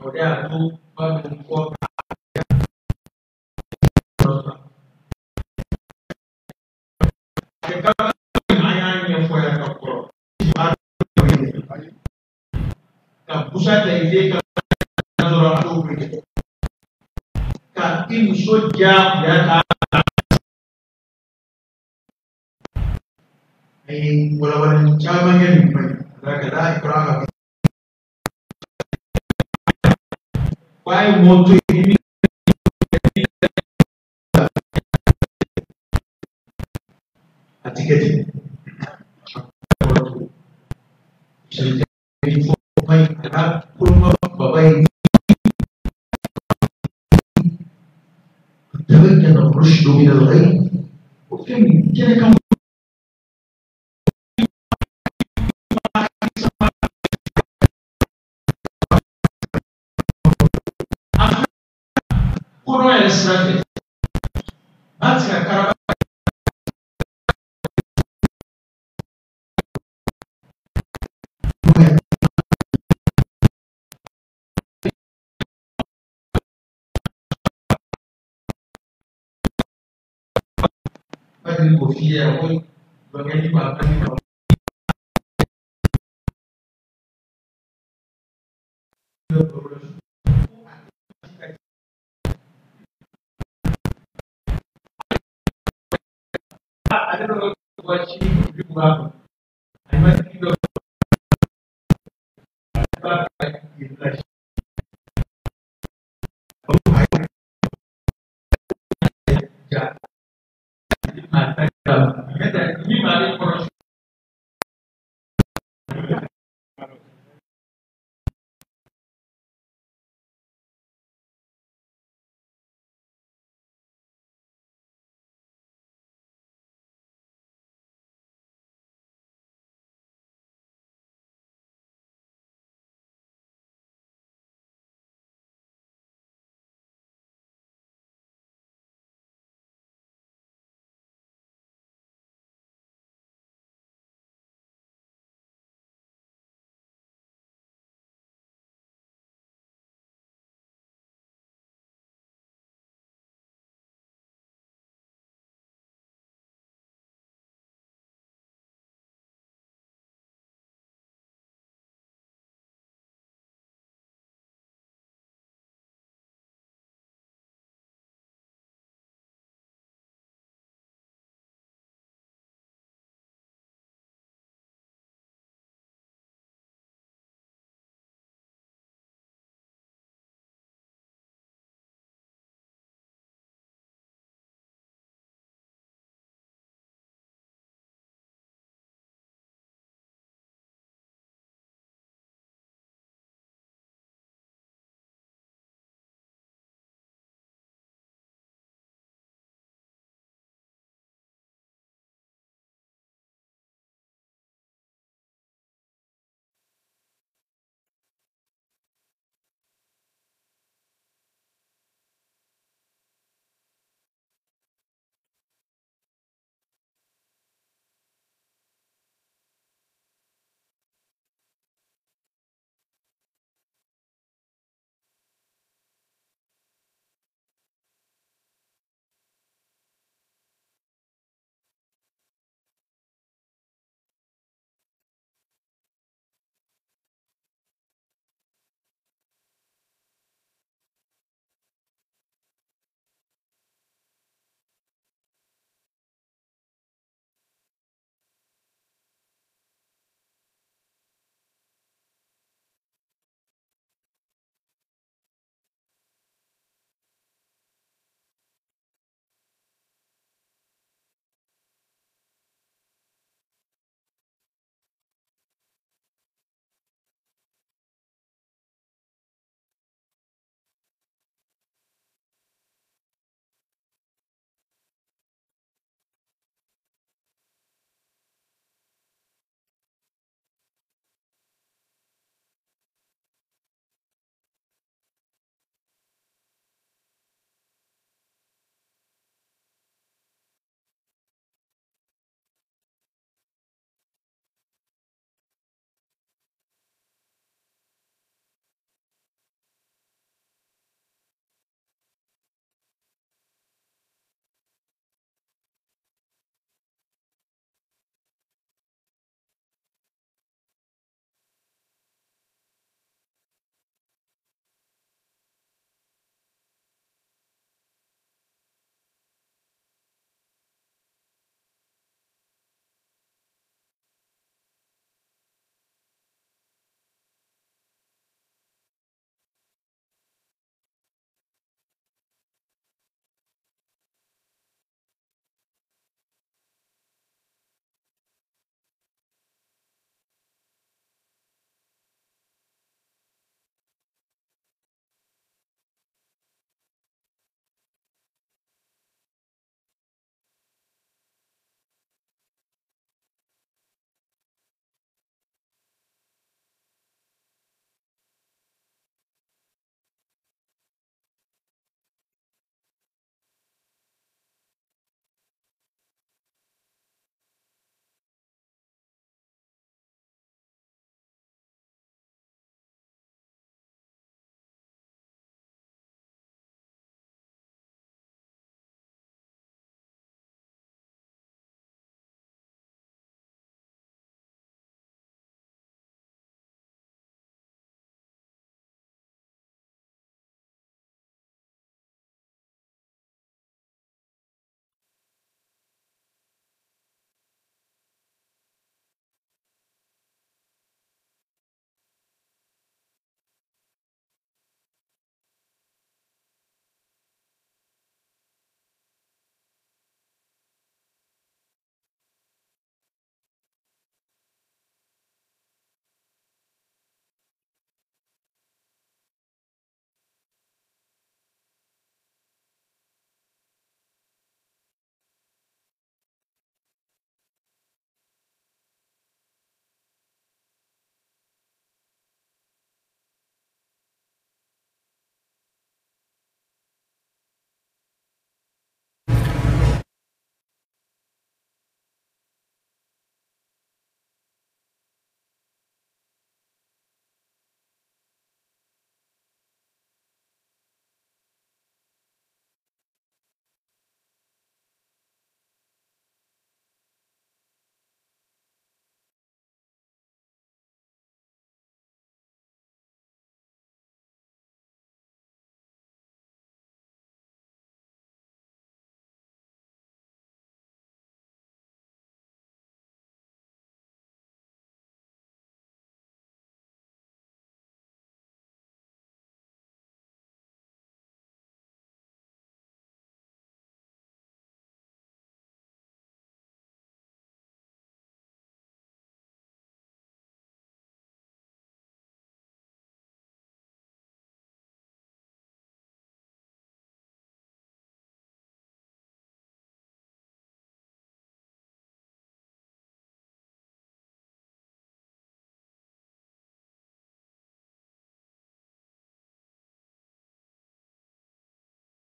Kemudian itu mengukur pusat dari orang tua kan tim sojak ya ini walaupun cabangnya lebih ada ikrah why motu ini atiketi jadi info mai ada kurma babai تبين الرشد من الغي وكم كم كل الاسرائيل ما تذكر بدل كوفية أقول بغني ما بغني ada orang buat sini juga apa? Ada juga ini mari proses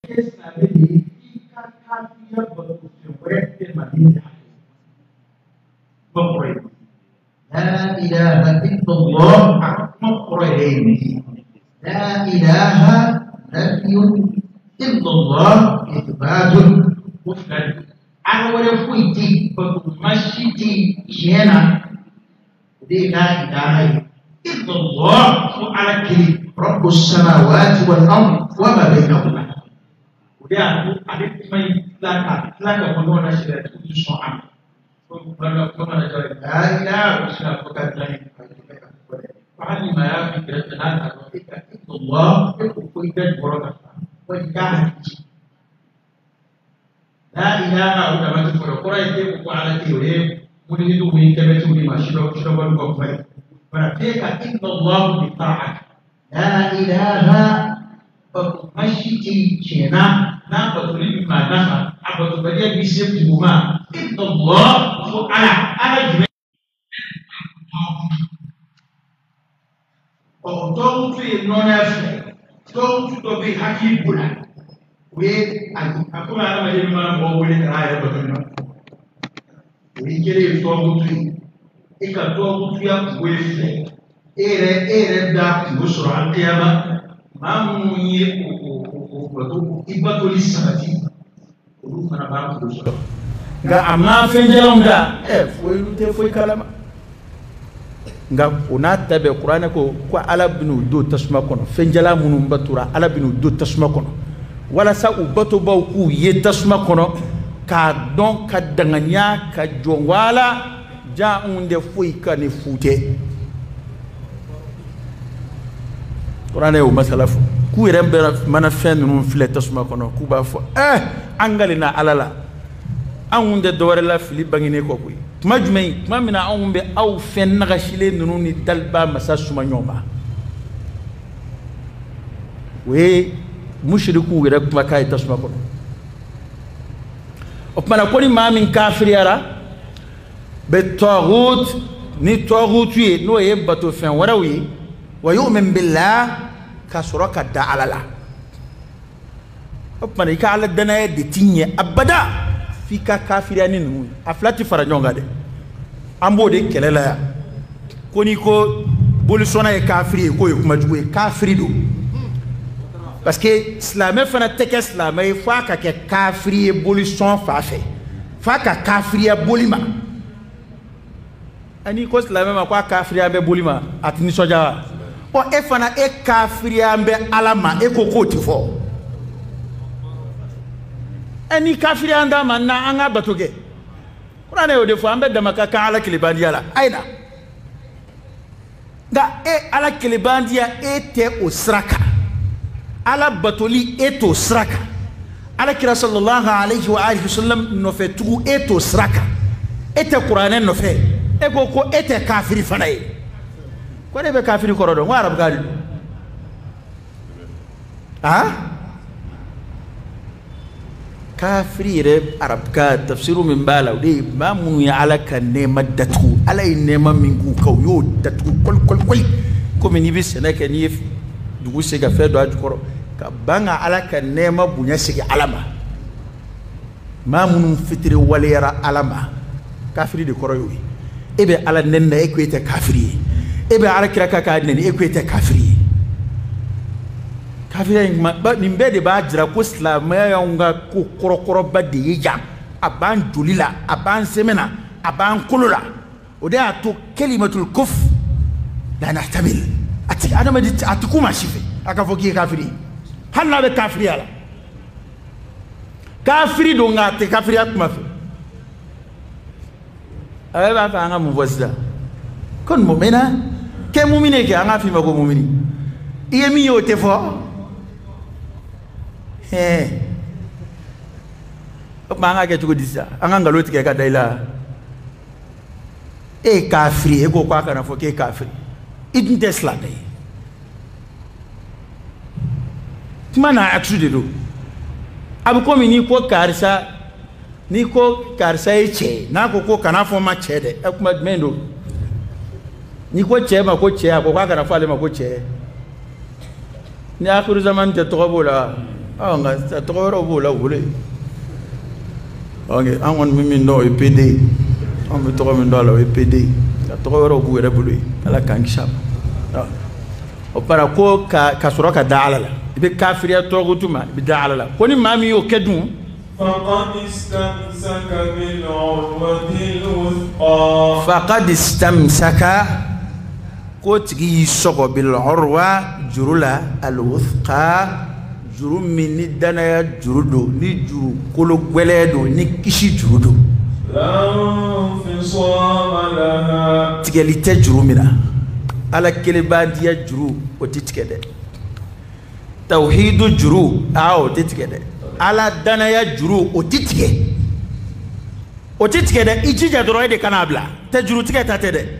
لا إله إلا الله مقرئين لا إله نفي إلا الله إثبات مفرد أنا ولا فويتي بمشيتي شينا دي لا إله إلا الله على كل رب السماوات والأرض وما بينهما وده أدي ما لا كمنونا شيء تسمع لا إله فهل ما يفكر أن الله يقول بركة ويكاد لا إله إلا ما تقول قرأت على كيوه مريد من كبت من مشروع الكفر فنفيك إن الله بالطاعة لا إله فمشيتي شينا نقدر لما نفع عبد بديع بيسيب بما إن الله على جميع don't feel non-effort. Don't to be happy. We aku mana macam mana bawa boleh kerana betul. We kiri tuan putri, ikat tuan putri yang boleh. Ere dah busur tiada. Mamu ni betul iba tulis sangat. Ulu mana baru busur. Enggak amma fenjalam dah. Foi lute foi kalama. Nga ona tabe qur'ana ko ala binu do tasma kono fenjala munum batura ala binu do tasma kono wala sa u bato ba ku ye tasma kono ka don ka danganya ka jongwala ja unde foi ka ni fute qur'ana o masalafu ku rembe mana fen num file tasma kono ku ba fo angalina alala anunde dore la fili bangine ko kuy majmay mamina anumbe aw fen nagashile nununi dalba masasuma nyomba we mushriku wira kuma kay tasma ko opmana ko ni mamin kafiriyara be taghut ni taghut wi no ye bato fen warawi wa yu'min billah kasuraka da'alala opmana ka ala dana de tinye abada fika kafiriya ni nunu aflati fara nyonga de ambo de kelela ya koni ko bolisona e kafiri ko e kuma juwe kafiri do parce que islamé fana teke islamé fa ka ke kafiri bolison fa fe fa ka kafiriya bolima ani ko islamé ma ko kafiriya be bolima atini soja o e fana e kafiriya be alama e ko ko tifo ani kafiri anda manna anga batuge qur'ana yo defo ambe damaka ka ala kilibandiya la aina da e ala kilibandiya ete osraka ala batoli eto sraka ala kira sallallahu alayhi wa alihi wasallam no fe tu eto sraka ete qur'ana no fe e ko ete kafiri fanaye ko de be kafiri korodo wa arab gali kafiri arab ka tafsiru min bala de ma mun ya alaka ne maddatu alai ne ma min ku kauyo datu kol ko min bi senaka ni dugu se ga fe do ajukoro ka banga alaka ne ma bunya sigi alama ma mun fitri walera alama kafiri de koroyo ebe ala nenna ekwete kafiri ebe ala kiraka ka nenna ekwete kafiri kafiri nimbede ba jira ko islam ya nga ko korokoro ba de yija aban julila aban semena aban kulula oda to kalimatul kuf la nahtamil ati adama di atikuma shife akafoki kafiri hanna be kafiri ala kafiri do nga te kafiri akuma fe awe ba fa nga muvozida kon mu'mina ke mu'mine ke anga fi ma ko mu'mini iye mi yo te fo manga ke tuko disa anga ngaloti ke ka daila e kafiri e go kwa kana fo ke kafiri idin tesla dai mana aksude do abu ko mi ni ko karsa eche na ko kana fo ma chede e kuma mendo ni ko che ma ko che ko kwa kana fo ale ma ko che ni akhiru zaman te to bola nga to ro bo la wole okay an mi no EPD on me to mi do la EPD to ro bo re bulu ala kan kishap o para ko ka sura ka da'ala la be kafiriya to gutuma be da'ala la ko ni mami yo kedun faqad istamsaka ko tigi sogo bil urwa jurula al wuthqa juru min ni danaya jurudo ni juru kolo gweledo ni kishi jurudo tigelite juru mina ala kelebandiya juru o titigede tawhidu juru o titigede ala danaya juru o titige de ijija doro de kanabla te juru tigeta te de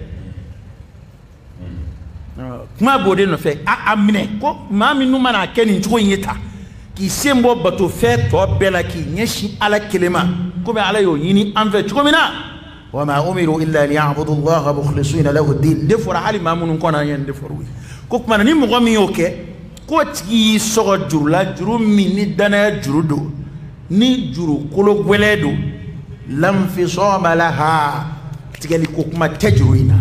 kuma bode no fe amine ko mami nu mana keni nchugo yeta ki sembo bato fe to bela ki nyeshi ala kelema ko be ala yo yini anve chugo mina wama umiru illa liya'budu allaha mukhlisina lahu ad-din defora hali mamun ko na yen deforu ko kuma ni mo gomi yoke ko tigi sogo jurula juru minni dana jurudo ni juru kolo gweledo lam fi soma laha tigali ko kuma tajruina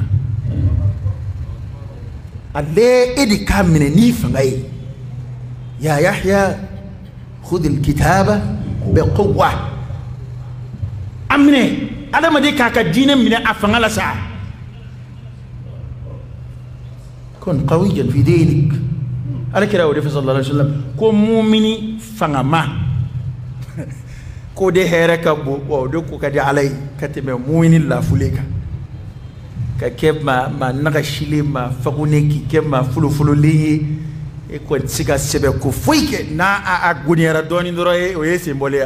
alle edi kamine ni fangai ya yahya khudh alkitaba biquwwa amne adama de kaka dine mine afangala sa kun qawiyan fi dinik ala kira wa sallallahu alaihi wasallam ko mu'mini fangama ko de here ka bo de ko kadi alai katime mu'mini la fuleka ka kema ma naga shile ma fagune ki kema fulu li e ko tsika sebe ko foike na a gunera doni ndoro e o yesi mbole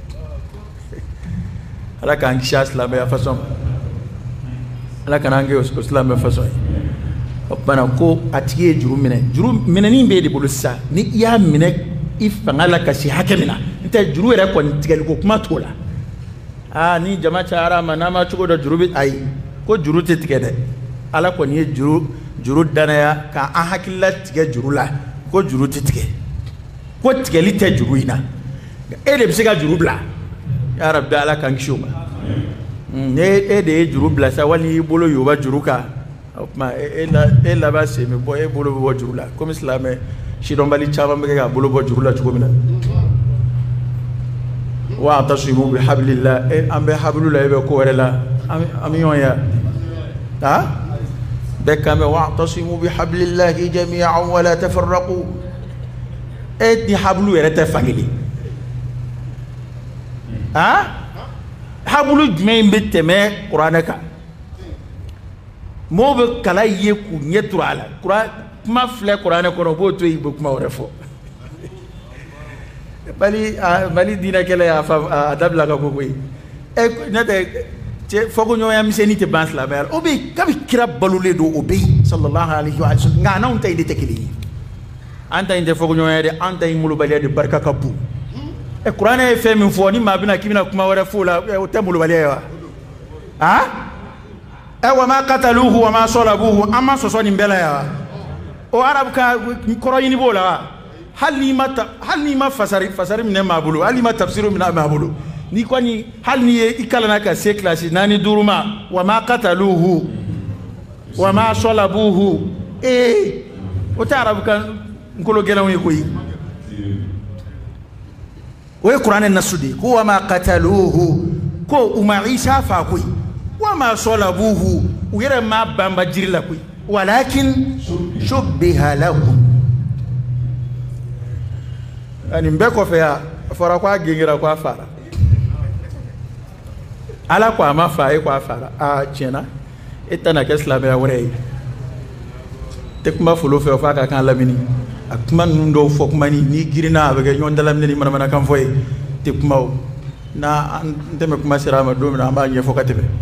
ala kan kishas la me façon ala kan ange islam me façon bana ko atiye juru mine ni be de bulusa ni ya mine ifangala kasi hakemina nta juru era ko tigal ko kuma tola ni jama cha ara manama chugo da juru bi ai ko juru te tigede ala ko ni juru danaya ka an hakilla tige juru la ko juru te tige ko tigeli te juru ina e de bisika juru bla ya rabbi ala kan kishuma e de juru bla sa wali bolo yoba juru ka ma e la ba se me bo e bolo bo juru la comme islam shi don bali chaba me ga bolo bo juru la chugo mina wa tasimu bi hablillah e ambe hablullah be ko wala ami yonya بكم واعتصموا بحبل الله جميعا ولا تفرقوا ادي حبلو يرتفعلي حبلو جمين بتمه قرانك مو بكلا يكو نيترو على قران ما فلا قرانك ربو تو يبك ما ورفو بالي دينا كلا يا ادب لا كوكوي نتا fogo nyoya miseni te bans la mer obi kabi kira balule do obi sallallahu alaihi wa sallam ngana unta ide tekili anta inde fogo nyoya de anta imulu baliya de barka kabu e qur'ana e femi fo ni mabina kibina kuma wara fula e temulu baliya wa ma qataluhu wa ma salabuhu amma so ni mbela ya o arab ka koroyini bola hal ni ma fasari min mabulu hal ni ma tafsiru min mabulu ni kwani hal ni ikala naka se klasi nani duruma wa ma qataluhu wa ma salabuhu o tarab kan ngolo gelaw yi koyi o qur'an an-nasudi ko wa ma qataluhu ko uma isa fa koyi wa ma salabuhu uyere ma bamba jirila koyi walakin shubbiha lahum ani mbeko fe ya fara kwa gingira kwa fara ala kwa mafa e kwa fara chena etana ke islam ya wore te kuma fulo fe fa ka kan lamini akuma nundo fo kuma ni girina be nyonda lamini mana kan foye te kuma na ndeme kuma sirama do na ba nye fo ka tebe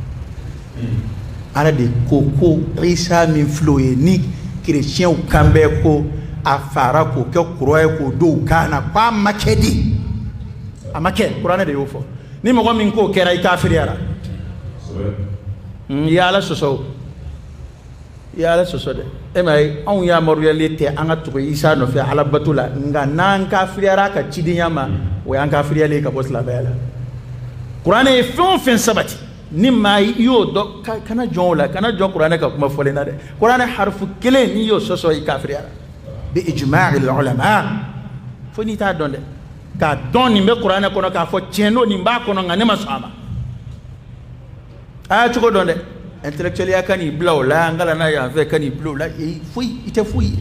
ala de koko isa min floye ni chrétien kambe ko afara ko ke kuroye ko do kana kwa makedi amake qur'ana de yofo ni mo min ko kera kafir yara ya la soso ya ala sosode e mai on ya maru ya lete an ga to isa no fi ala batula nga nan kafiriyara ka cidinyama o yan kafiriyale ka bosla bela qur'an e fen sabati ni mai yo do kana jonla kana jon qur'an ka kuma folena de qur'an harfu kele ni yo soso i kafiriyara bi ijma' al ulama foni ta donde ka doni me qur'an ko no ka fo tieno ni ba ko no ngane masama a chuko donde intellectuel ya kani blow la ngala na ya ve kani blow la fui ite fui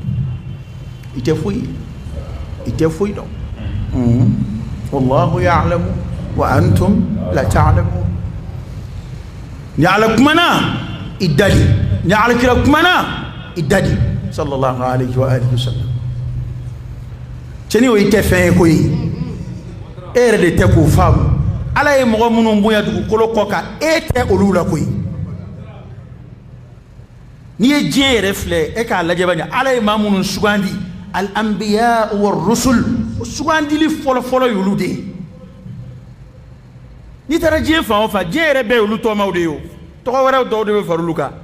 do wallahu ya'lamu wa antum la ta'lamun ya'lakumana idadi ya'lakumana idadi sallallahu alayhi wa alihi wasallam cheni o ite fe ko yi ere de te ko fam ala e mo munun buya du ko koka ete olula ko yi ni ye diɲɛ yɛrɛ filɛ e k'a lajɛ bani ala ye maa minnu sugandi al anbiya wa rusul sugandili fɔlɔ-fɔlɔ y'olu de ye n'i taara diɲɛ fan o fan diɲɛ yɛrɛ bɛɛ y'olu tɔgɔmaw de ye o tɔgɔ wɛrɛw dɔw de bɛ fara olu kan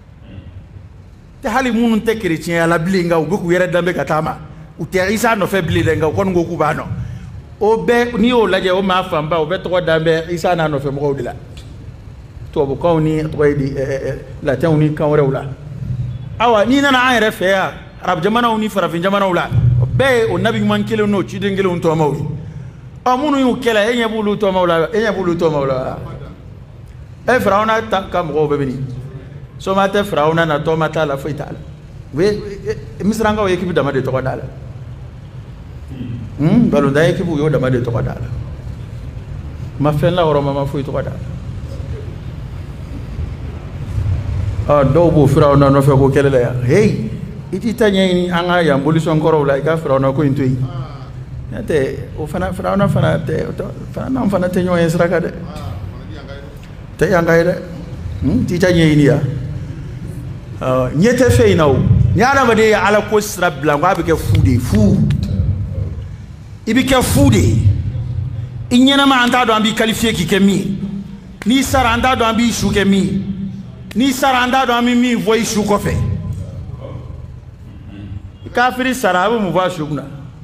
tɛ hali minnu tɛ kerecɛnya la bilen nka u bɛ k'u yɛrɛ danbe ka taa ma u tɛ isa nɔfɛ bilen dɛ nka u kɔni ko k'u b'a nɔ o bɛɛ n'i y'o lajɛ o maa fanba o bɛ tɔgɔ danbɛ isa n'a nɔfɛ mɔgɔw de la tubabukanw ni tɔgɔ ye di latɛnw ni kan wɛrɛw la awa ni nana an yɛrɛ fɛ yan arabu jamanaw ni farafin jamanaw la bɛɛ ye o nabi ɲuman kelen n'o ciden kelenw tɔgɔmaw ye minnu y'u kɛlɛ e ɲɛ b'olu tɔgɔmaw la e firawuna ka mɔgɔw bɛɛ bɛ nin soma tɛ firawuna na tɔgɔma t'a la foyi t'a la u ye misirankaw équipe dama de tɔgɔ d'a la balontan équipe u y'o dama de tɔgɔ d'a la ma fɛn la hɔrɔma ma foyi tɔgɔ d'a la dɔw b'o firawuna nɔfɛ ko kɛlɛ la yan hey i t'i ta ɲɛɲini an ka yan bolisɔn kɔrɔw la i ka firawuna ko in to yen n'o o fana firawuna fana tɛ n'an fana tɛ ɲɔgɔn ye sira kan dɛ tɛ yan ka ye dɛ t'i ta ɲɛɲini yan ɲɛ tɛ fɛn in na o ni adamaden ye ala ko sira bila ko a bɛ kɛ fu de ye fu i bɛ kɛ fu de ye i ɲɛnama an t'a dɔn an b'i qualifier k'i kɛ min ye n'i sara an t'a dɔn an b'i su kɛ min ye n'i sara an t'a dɔn an bɛ min fɔ i su kɔfɛ kafiri sara a bɛ mun fɔ a su kunna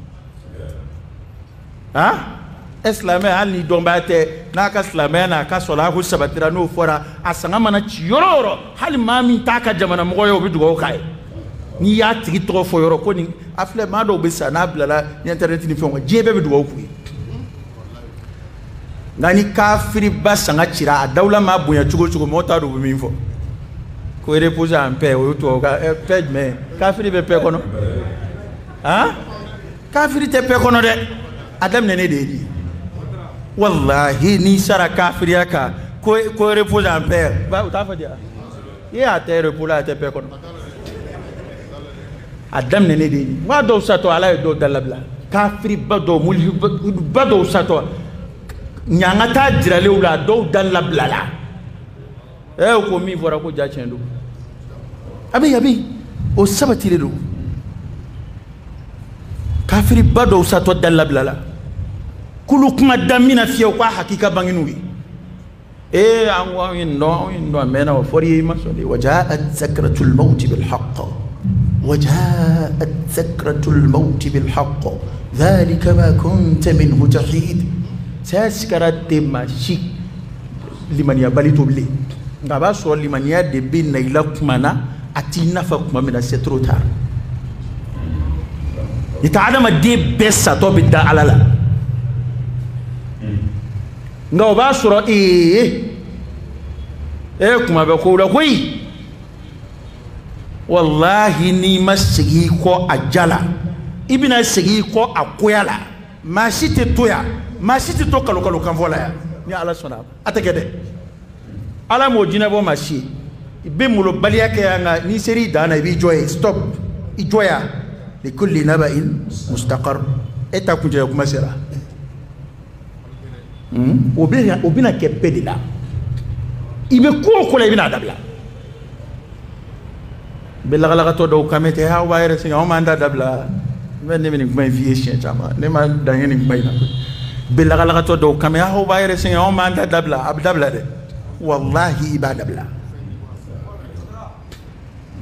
e silamɛ hali ni dɔnbaya tɛ n'a ka silamɛya n'a ka sɔlaha sabatira n'o fɔra a sanga mana ci yɔrɔ o yɔrɔ hali maa min t'a ka jamana mɔgɔ ye o bɛ dugawu k'a ye n'i y'a tigi tɔgɔ fɔ yɔrɔ ko nin a filɛ maa dɔw bɛ sa n'a bilala ni internet ni fɛnw kan diɲɛ bɛɛ bɛ dugawu k'u ye nka ni kafiri ba sanga cira a dawula maa bonya cogo o cogo mɔgɔ t'a dɔn u bɛ min fɔ ko reposer en paix o ye tubabu ka paix jumɛn kafiri bɛ paix kɔnɔ kafiri tɛ paix kɔnɔ dɛ a daminɛnen de ye nin ye wallahi n'i sara kafiriya kan ko reposer en paix u t'a fɔ di yan i y'a tɛ reposer a tɛ paix kɔnɔ a daminɛnen de ye nin ye n b'a dɔw satɔ ala ye dɔw dalabila kafiri ba dɔw mulki ba dɔw satɔ ɲanga t'a jiralew la dɔw dalabila la ko min fɔra ko ja tiɲɛ don a bɛ o sabatilen don kafiri ba dɔw satɔ dalabila la k'olu kuma da min na fiyewu k'a hakika bangen'u ye anw ye nin dɔn a mɛnna o fɔra i ye i ma sɔn de wajaat sakratul mawti bil haqq wajaat sakratul mawti bil haqq dhalika ma kunta minhu tahid saya sikarat tɛ maa si limaniya bali to bilen nka a b'a sɔrɔ limaniya de bɛ na i la kuma na a t'i nafa kuma min na c'est trop tard i ta adamaden bɛɛ satɔ bɛ da ala la nka o b'a sɔrɔ kuma bɛ kow la koyi wallahi n'i ma segin i kɔ a ja la i bɛna segin i kɔ a koya la maa si tɛ to yan maa si tɛ to kalo kan fɔ la yan ni ala sɔnna a tɛ kɛ dɛ ala m'o jinɛ bɔ maa si ye i bɛ molobaliya kɛ yan nka n'i sera i dan na i b'i jɔ ye stop i jɔ yan li kulli naba'in mustaqar e ta kuncɛ kuma sera o bɛna kɛ bɛɛ de la i bɛ ko o ko la i bɛna dabila n bɛ lagalagatɔ dɔw kan mɛ tɛ aw b'a yɛrɛ sɛgɛn anw m'an da dabila n bɛ ne bɛ nin kuma in f'i ye siɲɛ caman ne ma dan ye nin kuma in na n bɛ lagalagatɔ dɔw kan mɛ aw b'a yɛrɛ sɛgɛn anw m'an da dabila a bɛ dabila dɛ wallahi i b'a dabila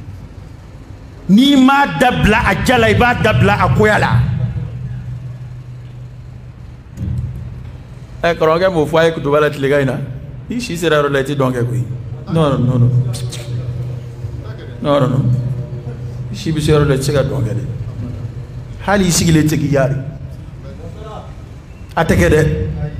ni ma dabla a jala i b'a dabla a koya la karamɔgɔkɛ m'o fɔ a ye kutuba la tilegan in na i si sera yɔrɔ la i tɛ dɔn kɛ koyi non i si bɛ se yɔrɔ la i tɛ se ka dɔn kɛ dɛ hali i sigilen tɛ k'i yaari a tɛ kɛ dɛ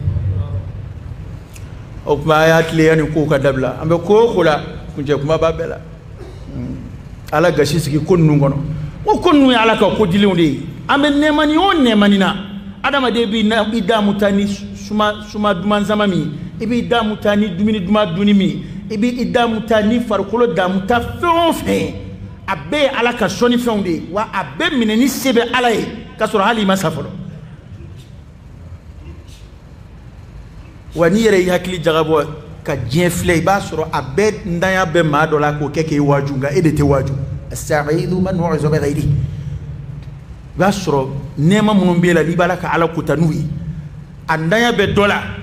o tuma a y'a tile yanni kow ka dabila an bɛ ko o ko la kuncɛ kuma b'a bɛɛ la ala gasi sigi ko ninnu kɔnɔ o ko ninnu ye ala ka ko dilenw de ye an bɛ nɛɛmani o nɛɛmani na adamaden b'i damu ta ni suma duman sama min i b'i damu ta ni dumuni duman dunni min i b'i damu ta ni farikolo damu ta fɛn o fɛn a bɛɛ ye ala ka sɔnnifɛnw de ye wa a bɛɛ minɛ ni se bɛ ala ye k'a sɔrɔ hali i ma sa fɔlɔ wa n'i yɛrɛ y'i hakili jagabɔ ka diɲɛ filɛ i b'a sɔrɔ a bɛɛ ntanya bɛ maa dɔ la k'o kɛ k'e waaju nka e de tɛ waaju as-sa'idu man nu'iza bi ghayrihi i b'a sɔrɔ nɛɛma minnu b'e la n'i b'a la ka ala kota n'u ye a ntanya bɛ dɔ la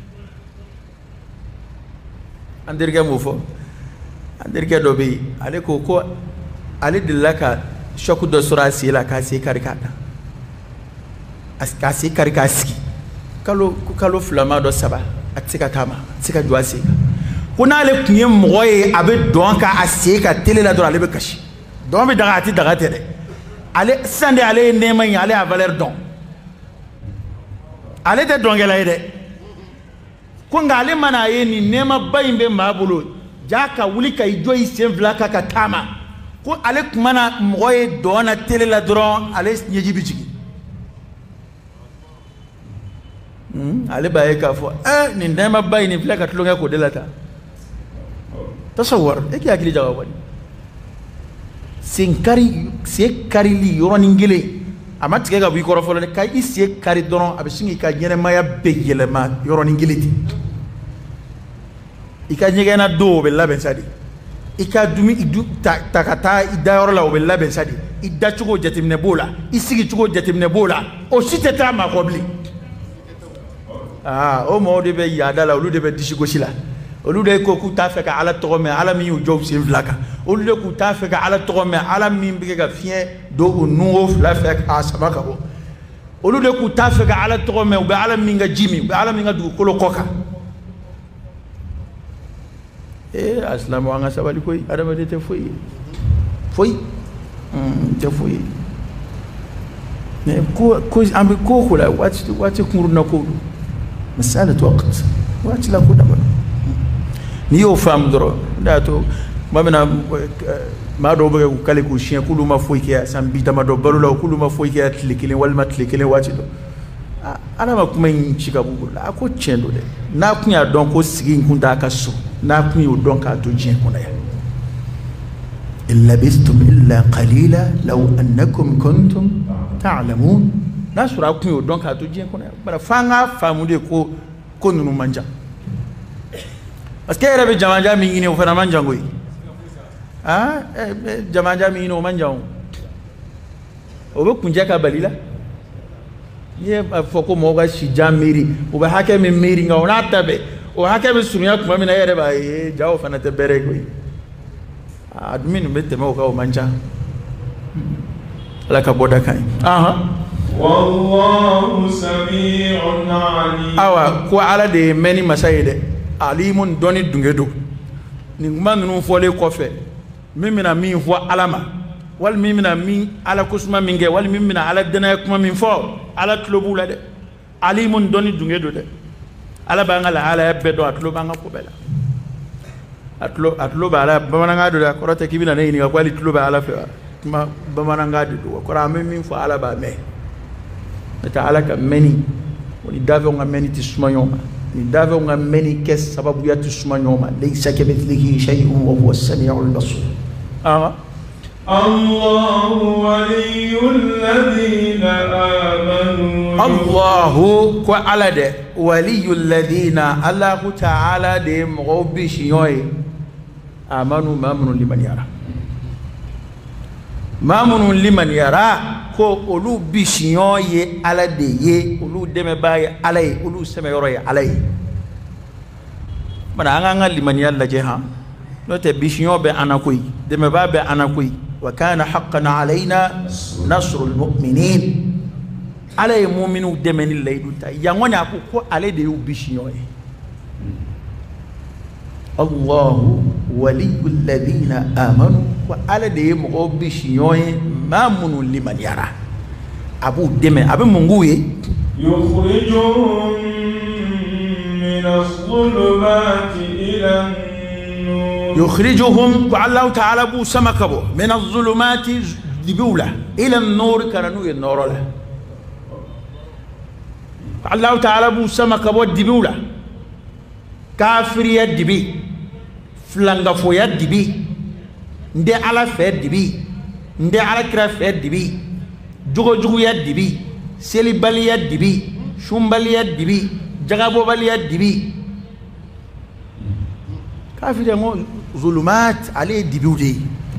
an terikɛ m'o fɔ an terikɛ dɔ bɛ yen ale ko ale delila ka choc dɔ sɔrɔ a sen la k'a sen kari k'a da k'a sen kari k'a sigi kalo 2 ma dɔ 3 a tɛ se ka taama a tɛ se ka jɔ a sen kan ko n'ale tun ye mɔgɔ ye a bɛ dɔn ka a sen ka tele la dɔrɔn ale bɛ kasi dɔn bɛ daga a tɛ daga tɛ dɛ ale sisan de ale ye nɛɛma in ale y'a valeur dɔn ale tɛ dɔnkɛla ye dɛ ko nka ale mana a ye nin nɛɛmaba in bɛ maa bolo jaa ka wuli ka i jɔ i sen fila kan ka taama ko ale tun mana mɔgɔ ye dɔn na tele la dɔrɔn ale ɲɛji bɛ jigin ale b'a ye k'a fɔ nin nɛɛmaba in nin filɛ ka tulonkɛ k'o de la tan tasawwar e k'i hakili jagabɔ sen karili yɔrɔnin kelen a ma tigɛ ka bɔ i kɔrɔ fɔlɔ dɛ ka i sen kari dɔrɔn a bɛ sin k'i ka ɲɛnɛmaya bɛɛ yɛlɛma yɔrɔnin kelen ten i ka ɲɛgɛnna don o bɛ labɛn sa de i ka ta ka taa i da yɔrɔ la o bɛ labɛn sa de i da cogo jateminɛ b'o la i sigi cogo jateminɛ b'o la o si tɛ taa maa kɔ bilen o mɔgɔw de bɛ yaada la olu de bɛ disi gosi la olu de ko k'u t'a fɛ ka ala tɔgɔ mɛn ala min y'u jɔ u sen fila kan olu de k'u t'a fɛ ka ala tɔgɔ mɛn ala min bɛ ka fiɲɛ don u nun fila fɛ k'a sama ka bɔ olu de k'u t'a fɛ ka ala tɔgɔ mɛn u bɛ ala min ka ji min u bɛ ala min ka dugukolo kɔ kan asilamɛ an ka sabali koyi adamaden tɛ foyi ye foyi tɛ foyi ye mais ko an bɛ ko la waati kunkurunna kow don masalatu waqt waati la ko dabali n'i y'o faamu dɔrɔn o de y'a to tuma min na maa dɔw bɛ kɛ k'u kale k'u siɲɛ k'olu ma foyi kɛ san bi damadɔ balo la k'olu ma foyi kɛ tile kelen walima tile kelen waati dɔ ala ma kuma in ci ka b'u bolo a ko tiɲɛ don dɛ n'a kun y'a dɔn ko sigi in kun t'a ka so n'a kun y'o dɔn k'a to diɲɛ kɔnɔ yan in labistum illa qalila law annakum kuntum ta'lamun n'a sɔrɔ a kun y'o dɔn k'a to diɲɛ kɔnɔ yan bari f'an k'a faamu de ko ninnu man ca parce que e yɛrɛ bɛ jamanja min ɲini o fana man jan koyi jamanja min ɲini o man jan o bɛ kuncɛ ka bali la n'i ye a fɔ ko mɔgɔw ka sijan miiri u bɛ hakɛ min miiri nka o n'a ta bɛɛ o hakɛ bɛ surunya tuma min na e yɛrɛ b'a ye ja o fana tɛ bɛrɛ ye koyi a dun minnu bɛ tɛmɛ o kan o man ca ala ka bɔ da kan ye wallahu sami'un alim awa ko ala de ye mɛn ni masa ye dɛ alimun dɔnni dunge don nin kuma ninnu fɔlen kɔfɛ min bɛna min fɔ ala ma wali min bɛna min ala kosuma min kɛ wali min bɛna ala dɛnɛya kuma min fɔ ala tulo b'u la dɛ alimun dɔnni dunge don dɛ ala b'an ka lahalaya bɛɛ dɔn a tulo b'an ka ko bɛɛ la a tulo bɛ ala bamanankan don dɛ a kɔrɔ tɛ k'i bɛna ne ɲininka ko hali tulo bɛ ala fɛ wa kuma bamanankan de don o kɔrɔ an bɛ min fɔ ala b'a mɛn n'o tɛ ala ka mɛnni o ni dafɛnw ka mɛnni tɛ suma ɲɔgɔn ma ni dafɛnw ka mɛnni kɛ sababuya tɛ suma ɲɔgɔn ma laysa kamithlihi shay'un wa huwa as-sami'ul basir Allahu waliyul ladina amanu Allahu ko ala de waliyul ladina Allahu ta'ala de mɔgɔw bi siɲɔ ye amanu maa minnu liman yara ko olu bi siɲɔ ye ala de ye olu dɛmɛbaa ye ala ye olu sɛmɛyɔrɔ ye ala ye mana an k'an ka limaniya lajɛ n'o tɛ bi siɲɔ bɛ an na koyi dɛmɛbaa bɛ an na koyi وكان حقا علينا نصر المؤمنين على المؤمنون دمن الليل يواني أكو على ديو بيشيوه الله ولي الذين آمنوا وعلى ديو بيشيوه ما منو لمن يرى أبو دمن أبو منغوي يخرجهم من الظلمات إلى النور يخرجهم الله تعالى بو سمكبو من الظلمات دبولة إلى النور كانوا النور له الله تعالى بو سمكبو دبولة كافر يدبي فلانغفو يدبي ندي على فيد دبي ندي على كراف يدبي جوجو جوجو يدبي سيلي بالي يدبي شومبالي يدبي جغابو بالي يدبي كافر يقول ظلمات عليه دبيودي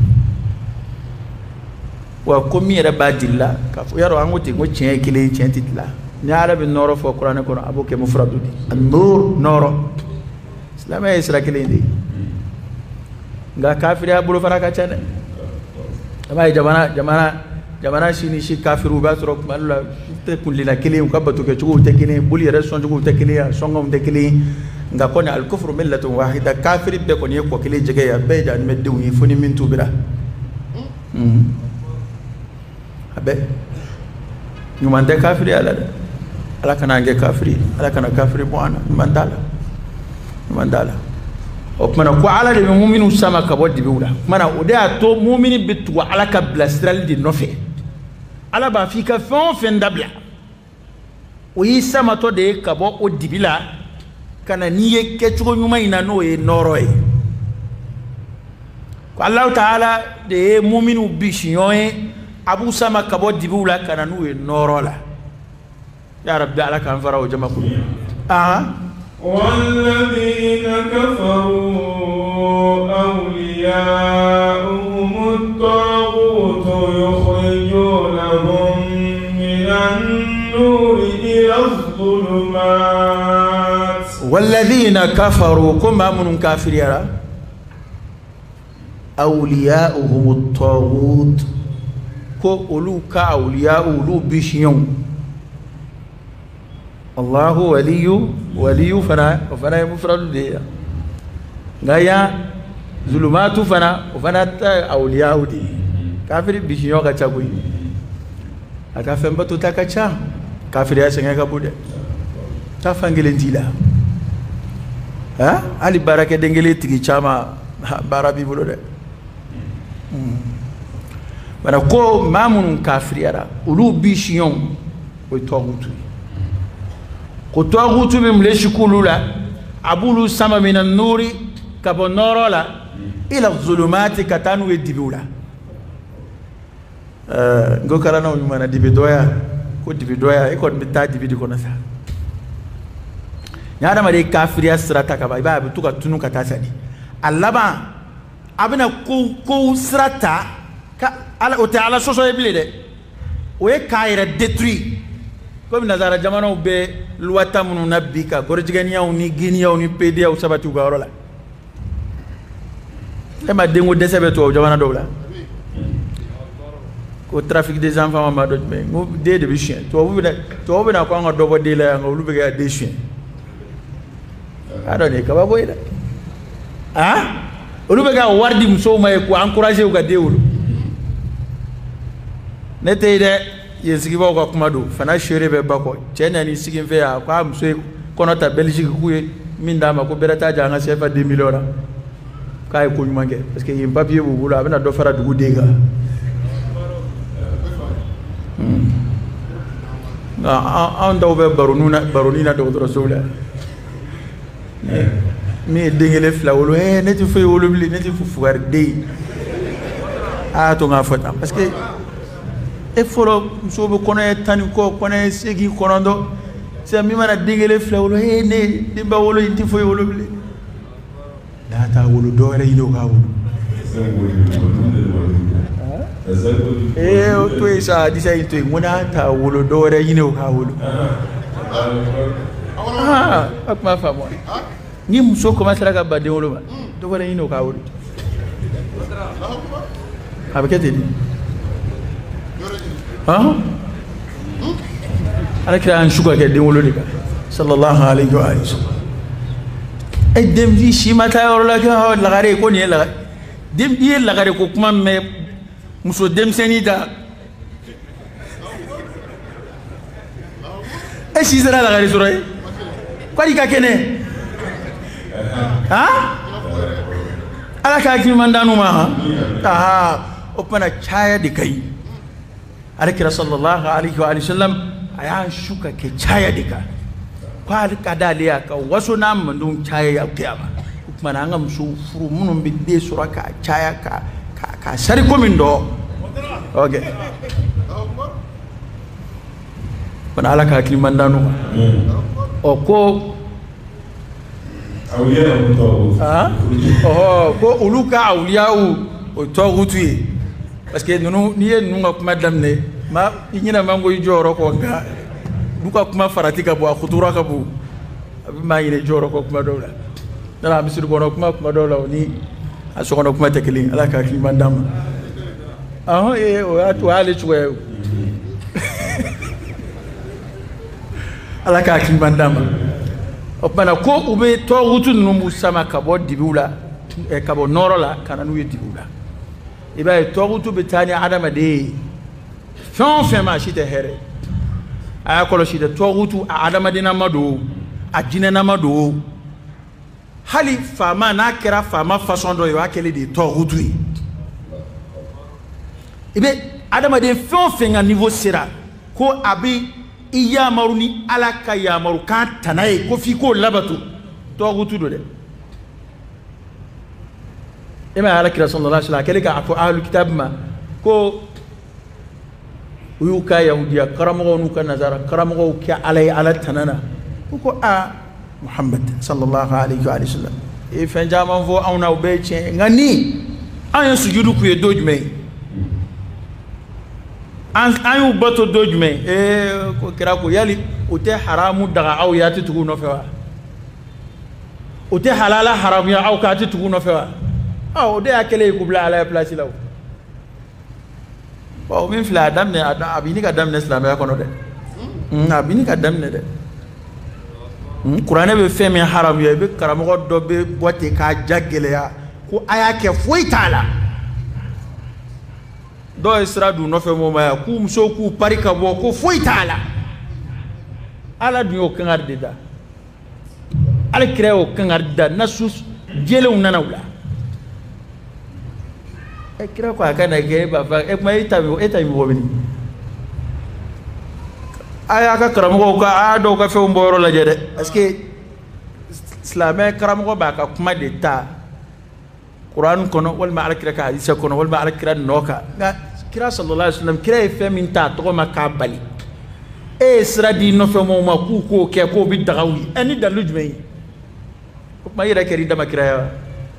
وكم يربى الله كافر يرى عنه تقول شيء كلين شيء تطلع نعرف النور في القرآن يقول أبوك مفرد دي النور نور إسلام يسرى كلين دي غا كافر يقول فرق كذا أما جمانا شيني شي كافر وباس روك مالا تكون لنا كلين وكبتو كشوف تكلين بولي رسون شوف تكلين سونغم تكلين nga kone al kufru millatun wahida kafiri be ko ne ko kile jege ya be jan medde wi foni min tubira abe nyumande kafiri ala kana nge kafiri ala kana kafiri bwana mandala opmana ko ala de mu'minu sama ka boddi biwla mana ode ato mu'mini bitu ala ka blastral di nofe ala ba fika fon fendabla o yi sama to de ka bo o dibila kana niye kechugo nyuma ina no e noroy ko Allah Ta'ala de mu'minu bishiyoy abu sama kabo dibula kana no e norola ya rabbi ala kan fara o jama ko والذين كفروا أولياؤهم الطاغوت يخرجونهم من النور إلى الظلمات والذين كفروا كما من كافر يرى أولياؤهم الطاغوت كو أولو كأولياء أولو بيشيون الله ولي فنا مفرد دي غايا ظلمات فنا أولياء دي كافر بيشيون كتشاكوي أكافر بتو تكتشا كافر يسنع كبودة تفانجلين تيلا ali barake dengele tigi chama barabi bulode bana ko mamun kafriara ulu bishiyon o togutu ko togutu bim le shikulula abulu sama minan nuri kabonorola ila zulumati katanu edibula ngokala na nyuma na dibidoya ko dibidoya iko mbita dibidi konasa nyada mari kafiriya sirata ka ba iba tuka tunu ka tasadi allaba abina ko sirata ka ala o taala soso ebile de o e kaira détruit comme nazara jamano be luwata munu nabika gorjigania ni ginia ni pedia usabati ugarola ema dengo desebe to jamana dobla ko trafic des enfants ma doj me ngo de chien to bu na ko nga dobo de la nga lu be ga des chiens ado ne ka ba boyda olu be ga wardi muso may ko encourager u ga deewulu nete de yesigi ba ko kuma do fana shere be bako chena ni sigin fe ya ko muso kono ta Belgique ku min dama ko berata janga sefa 2 millions kay ko nyumange parce que yim papier bu bula bena do fara dugu dega on daw be baronina do rasulullah mi dengele flawolo neti fay wolubli neti fu fugar dey to nga fota parce que e folo so be kono tani ko kono segi konondo se mi mara dengele flawolo ne dimba wolo inti fay wolubli la ta wolo do re ino ka wolo o to isa disa ito ngona ta wolo do re ino ka wolo akma famo ni muso commencer ka bade wolo ba do wala ino ka wolo abekete di ala kira an shuka ke den wolo de ka sallallahu alaihi wa sallam e dem di shi mata yoro la ka lagare ko ni la dem di lagare ko kuma me muso dem senida e shi zara lagare sura ko di ka kene ala ka ki mandanu ma opana chaya de kai ala kira sallallahu alaihi wa sallam aya shuka ke chaya de ka kwal kadaliya ka wasu nam mandun chaya ya kiyama kuma na ngam su furu munun bi de suraka chaya ka sari ko min do okay pana ala ka ki mandanu o ko awliya ko uluka awliya o togutu parce que nous ni nous kuma damne ma inyina mango joro ko ga duka kuma farati ka bo khutura ka bo ma yine joro ko kuma dawla dala misir bono kuma dawla ni asokono kuma tekeli ala ka ki mandam e o atu ale chwe ala ka ki mandam opana ko ube togutu numbu sama ka bo dibula e ka bo norola kana nu dibula iba togutu betani adama de fon ma shite here aya kolo shite togutu adama dina mado ajina na mado hali fama na kera fama façon do yo akele de togutu ibe adama de fon nga niveau sera ko abi iya maruni alaka ya maru kan tanaye ko fi ko labatu togutu do de ima ala kira sallallahu alaihi wasallam kelika afu ahlul kitab ma ko uyuka yahudiya karamo nu kan nazara karamo ki alai ala tanana ko a muhammad sallallahu alaihi wasallam e fen jama vo awna be che ngani an sujudu ku e dojme an bato dojme ko kira ko yali ute haramu daga aw yati tugu no fewa ute halala haram ya aw ka ti tugu no fewa aw de akele ko bla ala place law ba min fila damne abini ka damne islam ya kono de abini ka damne de qur'an be fe min haram ya be karamo do be bote ka jagele ya ko aya ke foi tala do isradu no fe mo ma ku mso ku parika bo ko foi tala ala du kan ardida ala kreo kan ardida nasus jele unana wala e kira ko akana ge baba e ma ita mi wobini aya ka karamo ko do ka fe mboro la jede parce que islamé karamo ba ka kuma de ta qur'an kono wal ma alakira ka hadisa kono wal ma alakira noka kira sallallahu alaihi wasallam kira e fe min ta to ma ka bali e sira di no fe mo ma ku ko ke ko bi dagawi ani dalu jmei ko ma yira keri dama kira ya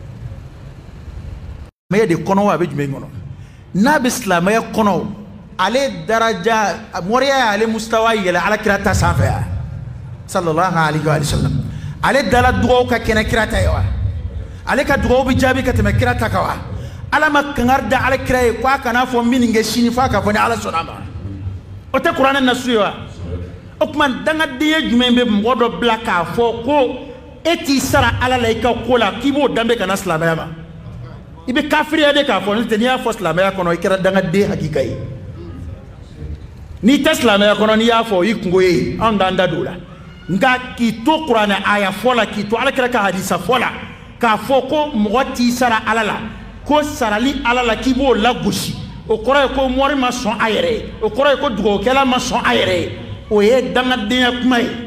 mais de kono wa be jumé ngono na bi islamaya kono ale daraja moriya ale mustawa yela ala kirata safa sallallahu alaihi wa sallam ale dala dugo ka kena kirata yawa ale ka dugo bi jabi ka teme kirata kawa ala makangar da ala kiraye kwa kana fo mininge shini fa ka fo ni ala sonama o te qur'an na suwa okman danga de jumé be modo blaka fo ko eti sara ala laika kola kibo dambe kana islamaya ma ibe kafiriya de ka fo ni tenia fo islamaya kono ikira danga de hakika yi ni islamaya kono ni ya fo ikungoye anda dola nga ki to qur'an aya fola ki to ala kira ka hadisa fola ka fo ko moti sara alala ko sarali alala kibo la goshi o koro ko mori ma son ayere o koro ko dugo kala ma son ayere o ye danga de kuma yi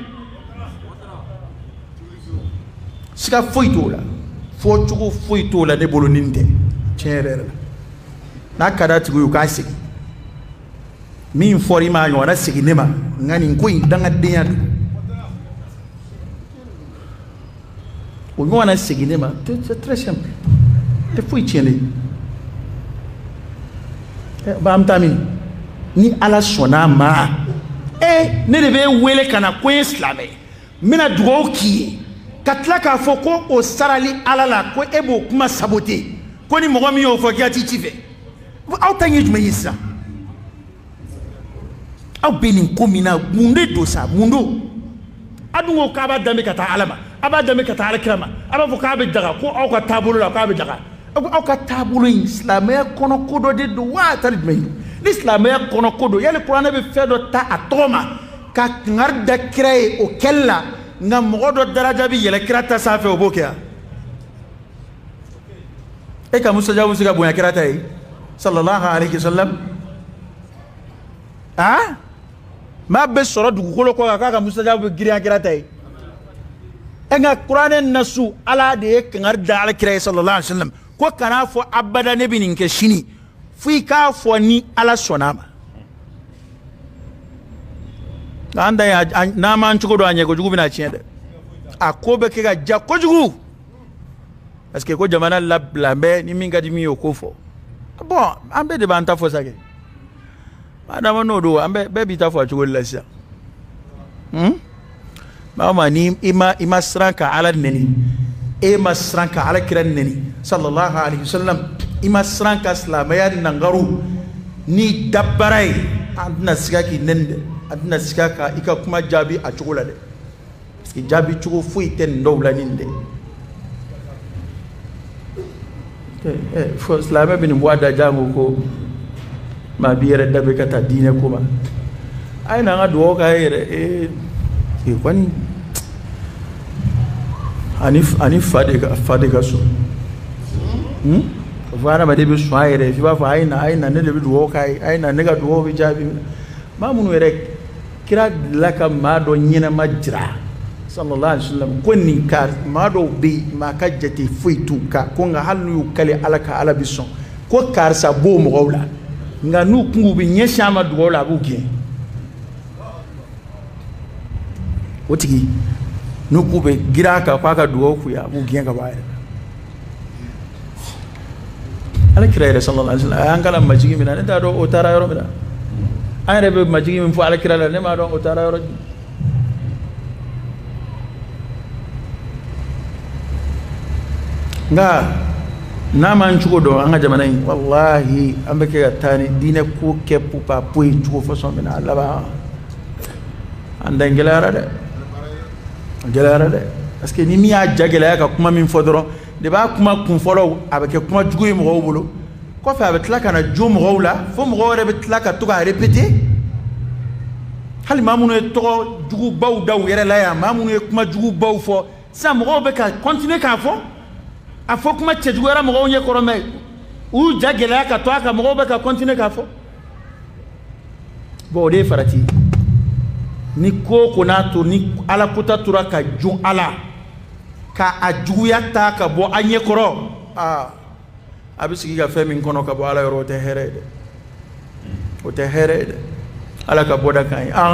sika foi dola fo chugo foi tola ne bolo ninde cherere na kada tigo ka sigi min fori ma yo na sigi nema ngani ko danga denya o yo na sigi nema c'est très simple te foi tiene ba amtami ni ala sona ma ne debe wele kana ko islamé mina dugo ki katla ka fo ko o sarali alala ko ebo kuma sabote ko ni mogo mi yo fo ki ati tife aw ta ɲɛ jumɛn ye sisan aw bɛ nin ko min na mun de don sa mun don a dun ko k'a b'a danbe ka taa Ala ma a b'a danbe ka taa Alakira ma a b'a fɔ k'a bɛ daga ko aw ka taabolo la k'a bɛ daga aw ka taabolo in silamɛya kɔnɔ ko dɔ de don wa tari jumɛn ye ni silamɛya kɔnɔ ko don yali kuranɛ bɛ fɛn dɔ ta a tɔgɔ ma ka kangari da kira ye o kɛli la nka mɔgɔ dɔ daraja bɛ yɛlɛ kira ta sanfɛ o b'o kɛ yan e ka musajabu se ka bonya kira ta ye sallallahu alaihi wasallam maa bɛ sɔrɔ dugukolo kɔ kan k'a ka musajabu bɛ girinya kira ta ye e nka kuranɛ nasu Ala de ye kangari da Alakira ye sallallahu alaihi wasallam ko kana fɔ abada ne bɛ nin kɛ sini fo i k'a fɔ ni Ala sɔnna ma an da n'an m'an cogo dɔn a ɲɛ kojugu bɛna tiɲɛ dɛ a ko bɛ kɛ ka ja kojugu parce que ko jamana labila bɛ ni min ka di min ye o ko fɔ bon an bɛɛ de b'an ta fɔ sa kɛ madama n'o don an bɛɛ b'i ta fɔ a cogo de la sisan maa ma ni i ma siran ka Ala nɛni e ma siran ka Alakira nɛni sallallahu alaihi wasallam i ma siran ka silamɛya nangaru ni dabara ye an tɛna siga k'i nɛni dɛ an tɛna siga ka i ka kuma jaabi a cogo la dɛ parce que jaabi cogo foyi tɛ nin dɔw la nin dɛ fo silamɛ bɛ nin bɔ a da jango ko maa b'i yɛrɛ dabe ka taa diinɛ ko ma a ye na an ka dugawu k'a ye yɛrɛ kɔni ani fa de ka so fo adamaden bɛ sɔn a yɛrɛ f'i b'a fɔ a ye na ne de bɛ dugawu k'a ye a ye na ne ka dugawu bɛ jaabi maa minnu yɛrɛ kira dilanna ka maa dɔ ɲɛnama jira sallallahu alaihi wasallam ko nin ka maa dɔw bɛ yen maa ka jate foyi t'u kan ko nka hali n'u y'u kale Ala ka Ala bɛ sɔn ko karisa b'o mɔgɔw la nka n'u kungo bɛ ɲɛsin a ma dugawu la a b'u gɛn o tigi n'u k'u bɛ girin a kan k'a ka dugawu k'u ye a b'u gɛn ka bɔ a yɛrɛ Alakira yɛrɛ sallallahu alaihi wasallam a y'an kalan majigi min na ne t'a dɔn o taara yɔrɔ min na an yɛrɛ bɛ majigi min fɔ Alakira la ne m'a dɔn o taara yɔrɔ jumɛn nka n'a m'an cogo dɔn an ka jamana in wallahi an bɛ kɛ ka taa ni diinɛ ko kɛ pupa ye cogo fɔsɔn min na a laban an da gɛlɛyara dɛ a gɛlɛyara dɛ parce que ni min y'a ja gɛlɛya ka kuma min fɔ dɔrɔn de b'a kuma kun fɔlɔ a bɛ kɛ kuma jugu ye mɔgɔw bolo kɔfɛ a bɛ tila ka na jo mɔgɔw la fo mɔgɔw yɛrɛ bɛ tila ka to k'a répéter hali maa minnu ye tɔgɔ jugubaw da u yɛrɛ la yan maa minnu ye kuma jugubaw fɔ sisan mɔgɔw bɛ ka continuer k'a fɔ a fɔ kuma cɛjuguyara mɔgɔw ɲɛ kɔrɔ mɛ u ja gɛlɛya ka to a kan mɔgɔw bɛ ka continuer k'a fɔ bon o de ye farati ni ko ko n'a to ni Ala kota tora ka jun Ala ka a juguya ta ka bɔ a ɲɛ kɔrɔ a bɛ sigi ka fɛn min kɔnɔ ka bɔ Ala yɔrɔ o tɛ hɛrɛ ye dɛ o tɛ hɛrɛ ye dɛ Ala ka bɔ da kan ye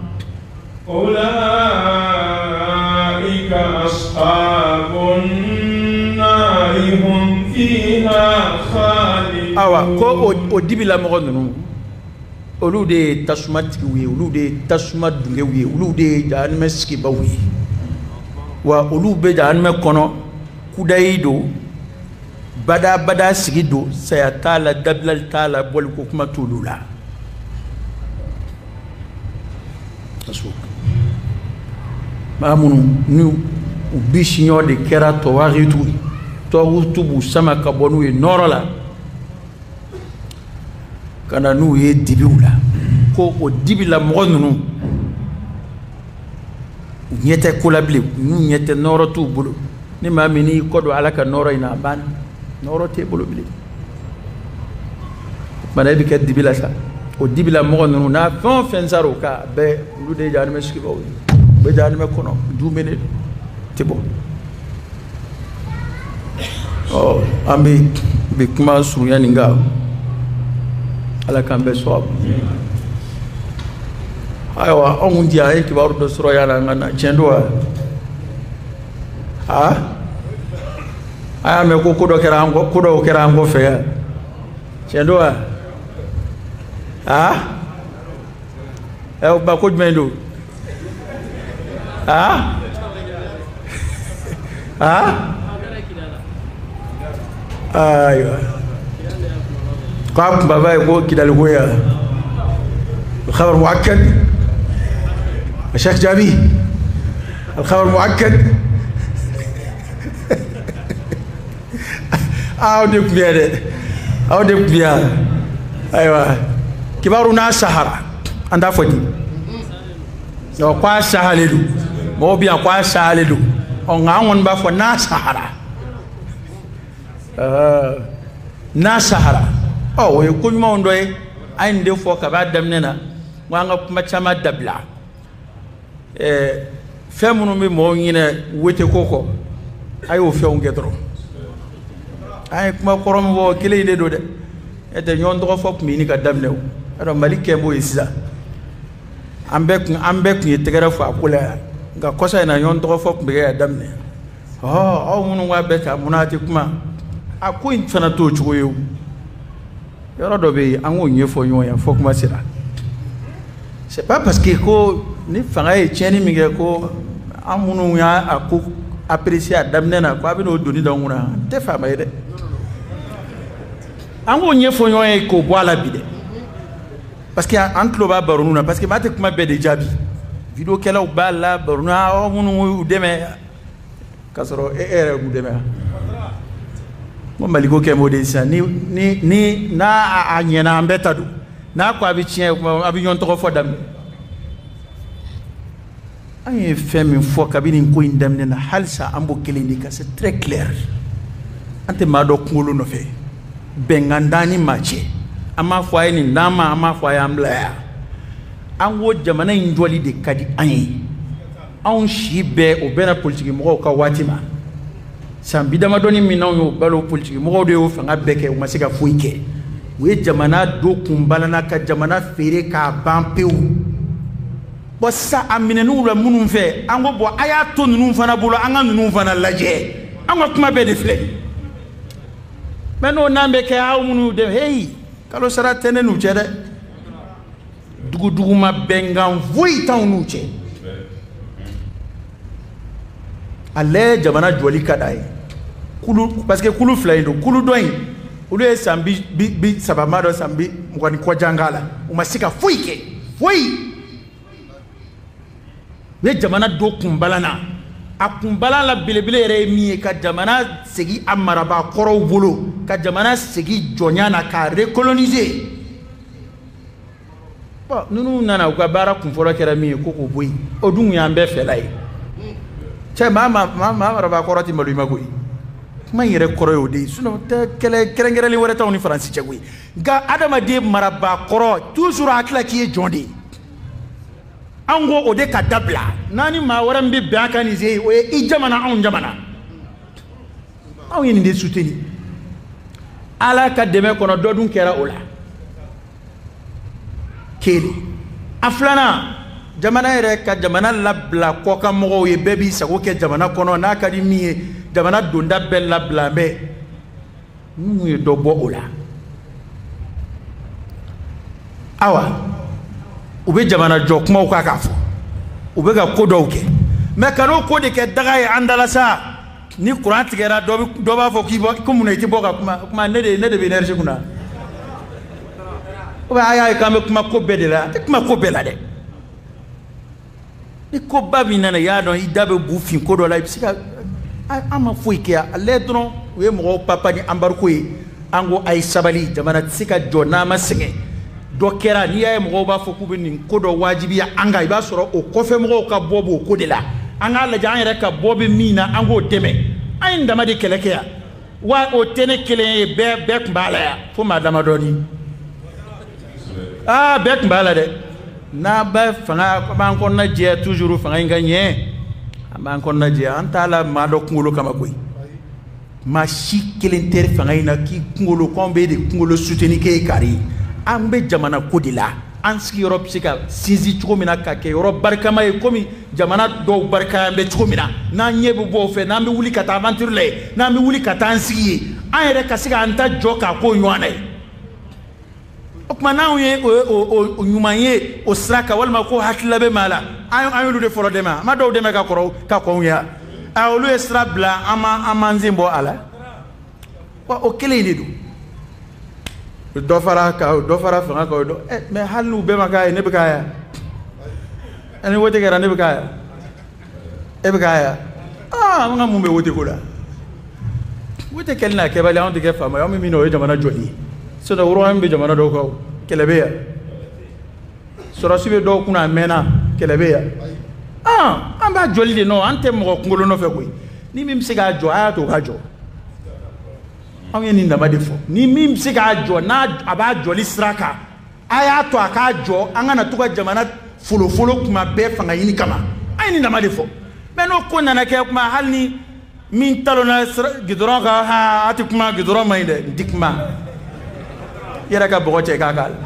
ulaika ashabun nari hum fiha khalidun awa ko o dibila mɔgɔ ninnu olu de ye tasuma tigiw ye olu de ye tasuma dungew ye olu de ye jahanɛmɛ sigibaw ye wa olu bɛ jahanɛmɛ kɔnɔ kudayi don bada sigi don saya t'a la dabilali t'a la bɔliko kuma t'olu la maa minnu ni u bisiɲɔ de kɛra tɔwagitu b'u sama ka bɔ n'u ye nɔrɔ la ka na n'u ye dibiw la ko o dibila mɔgɔ ninnu u ɲɛ tɛ ko la bilen n'u ɲɛ tɛ nɔrɔ t'u bolo ni maa min n'i kɔ don Ala ka nɔrɔ in na a banna nɔrɔ t'e bolo bilen o kumana e bɛ kɛ dibi la sa o dibila mɔgɔ ninnu n'a fɛn o fɛn sara o kan bɛɛ olu de ye jahanɛmɛ sigibaw ye u bɛ jahanɛmɛ kɔnɔ jumɛn tɛ bɔ an bɛ kuma surunya nin kan Ala k'an bɛɛ sɔn ayiwa anw kun ti a ye kibaru dɔ sɔrɔ yan an ka na tiɲɛ don wa a y'a mɛn ko dɔw kɛra an kɔ fɛ yan tiɲɛ don wa o ba ko jumɛn don ayiwa قام بابا يقول كده لقويا الخبر مؤكد الشيخ جابي الخبر مؤكد أودك بيا أودك بيا أيوة كبارنا سهرة عند فدي لو قاس سهللو مو بيا قاس سهللو on awon ba fo na sahara na sahara oh we ko nyuma ondo e ay nde fo ka ba dam nena wanga kuma chama dabla femunu mi mo nyine wete koko ay o fe on gedro ay kuma korom wo kile ide do de ete nyon do fo mi ni ka dam new ado malike mo isa ambek ni tegara fo akula nga kosa na yon to fop be ya damne oh munu wa beta munati kuma aku infana to chuyo yoro do be anwo nyefo yon ya fo kuma sira c'est pas parce que ko ni fanga e cheni mi ko amunu ya aku apprécier damne na ko abino doni danguna te fama ide anwo nyefo yon e ko boala bide parce que antlo ba barununa parce que mate kuma be de jabi video kela u balla baruna o munu deme kasoro ere mu deme mo maliko ke mo de sa ni na anyena ambeta du na kwa bi chien abi nyon to fo dam ay femme fo kabini ko indam ne na halsa ambo kelindi ka c'est très clair ante ma do ngolo no fe bengandani mache ama fo ay ni ndama ama fo ay amla anwo jamana indwali de kadi anye an shibe o bena politique mo ka watima sambi dama doni minaw yo balo politique mo de o fanga beke o masika fuike we jamana do kumbalana ka jamana fere ka bampeu bo sa aminenu la munun fe ango bo aya to nunu fana bolo anga nunu fana laje ango kuma be de fle meno nambe ke ha munu de hey kalo sara tenenu cede dugu ma bengan voyi tan nuche ale jamana joli kadai kulu parce que kulu flaindo kulu doin ule sambi bi sabamado sambi ngwani kwa jangala umasika fuike foi we jamana do kumbalana akumbala la bilebile re mi ka jamana segi amaraba koro bolo ka jamana segi jonyana ka recoloniser bon nunu nana ko bara kun foro kera mi ko ko boyi odun ya mbe felai che mama raba koroti malu magoyi kuma yere koro yodi suno te kele kerengere wore tawni france chegui ga adama de maraba koro toujours akla ki jondi ango ode ka dabla nani ma wara mbi bakanize o e jamana on jamana aw yini de souteni ala ka deme kono dodun kera ola kele aflana jamana yere ka jamana labla ko ka mogo ye bebi sago ke jamana kono na ka di mi jamana donda bel labla be mu ye do bo ola awa ube jamana jo kuma ko ka fo ube ga ko do ke me kano ko de ke daga ye andala sa ni qur'an tigera do ba fo ki bo ko mun iti bo ka kuma ne de be energie kuna ube aya ka me kuma ko be de la kuma ko be la de ni ko babi nana ya don idabe bufin ko do la bisika ama foike ale dron we mo papa ni ambarko yi ango ay sabali jamana tsika jona masenge do kera ni ay mo ba fo ku bin ko do wajibi anga iba soro o ko fe mo ka bobo ko de la anga la jan rek ka bobi mina ango deme ay ndama de keleke ya wa o tene kele be mbala ya fo madama doni be mbala de na ba fanga ban kon na je toujours fanga nganye ban kon na je antala ma do ngolo kama koy ma shi kelenter fanga ina ki ngolo kombe de ngolo souteni ke kari ambe jamana kodila anski europe sika sizi chomina ka ke europe barkama e komi jamana do barka ambe chomina na nyebu bo fe na mi wuli kata aventure le na mi wuli kata ansi ayere kasika anta joka ko ywane okuma nawe o nyumanye o sraka walma ko hatla be mala ayo de folo dema ma do dema ka ko ya awlu esra bla ama nzimbo ala wa o kele ni du dofara fanga ko do mais halu be makaya ne bekaya ani wote gara ne bekaya e bekaya nga mumbe wote ko la wote kelna ke bali on de ke fama yo mi no e jamana joli so do woro ambe jamana do ko kelebe ya sura sibe do kuna mena kelebe ya amba joli de no ante mo ngolo no fe ko ni mi msiga jo aya to ka jo ami ni ndama defo ni mi msiga jo na aba joli sraka aya to aka jo anga na tuka jamana folo kuma be fanga yini kama ai ni ndama defo meno ko nana ke kuma halni min talona gidron ka ha ati kuma gidron mai de dikma yera ka bogoche ka kal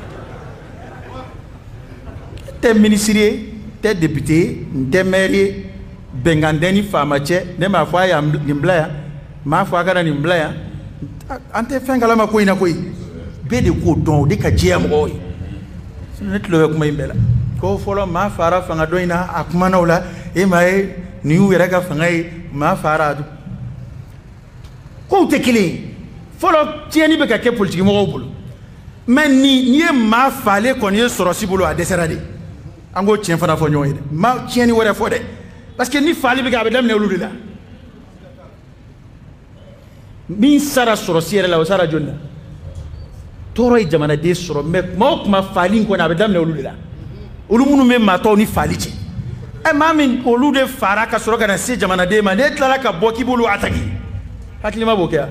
te ministre te député te maire bengandeni famache ne ma fwa ya nimblaya ma fwa kana nimblaya ante fengala ma koina koi be de ko don de ka jia mo yi net lo kuma imbela ko folo ma fara fanga doina akuma na ula e mai ni wera ka fanga ma fara du ko te kili folo tieni be ka ke politique mo bolo men ni ma fale ko ni sorosi bolo a deserade ango tien fana fo nyoy de ma tieni wora fo de parce que ni fali be ga be damne wulu la min sara sorosi era la sara jonna toro e jamana de soro me mo kuma fali ko na be damne wulu la olu munu me ma to ni fali ci e ma min olu de fara ka soro kana se jamana de ma ne tla ka boki bulu ataki hakli ma bokia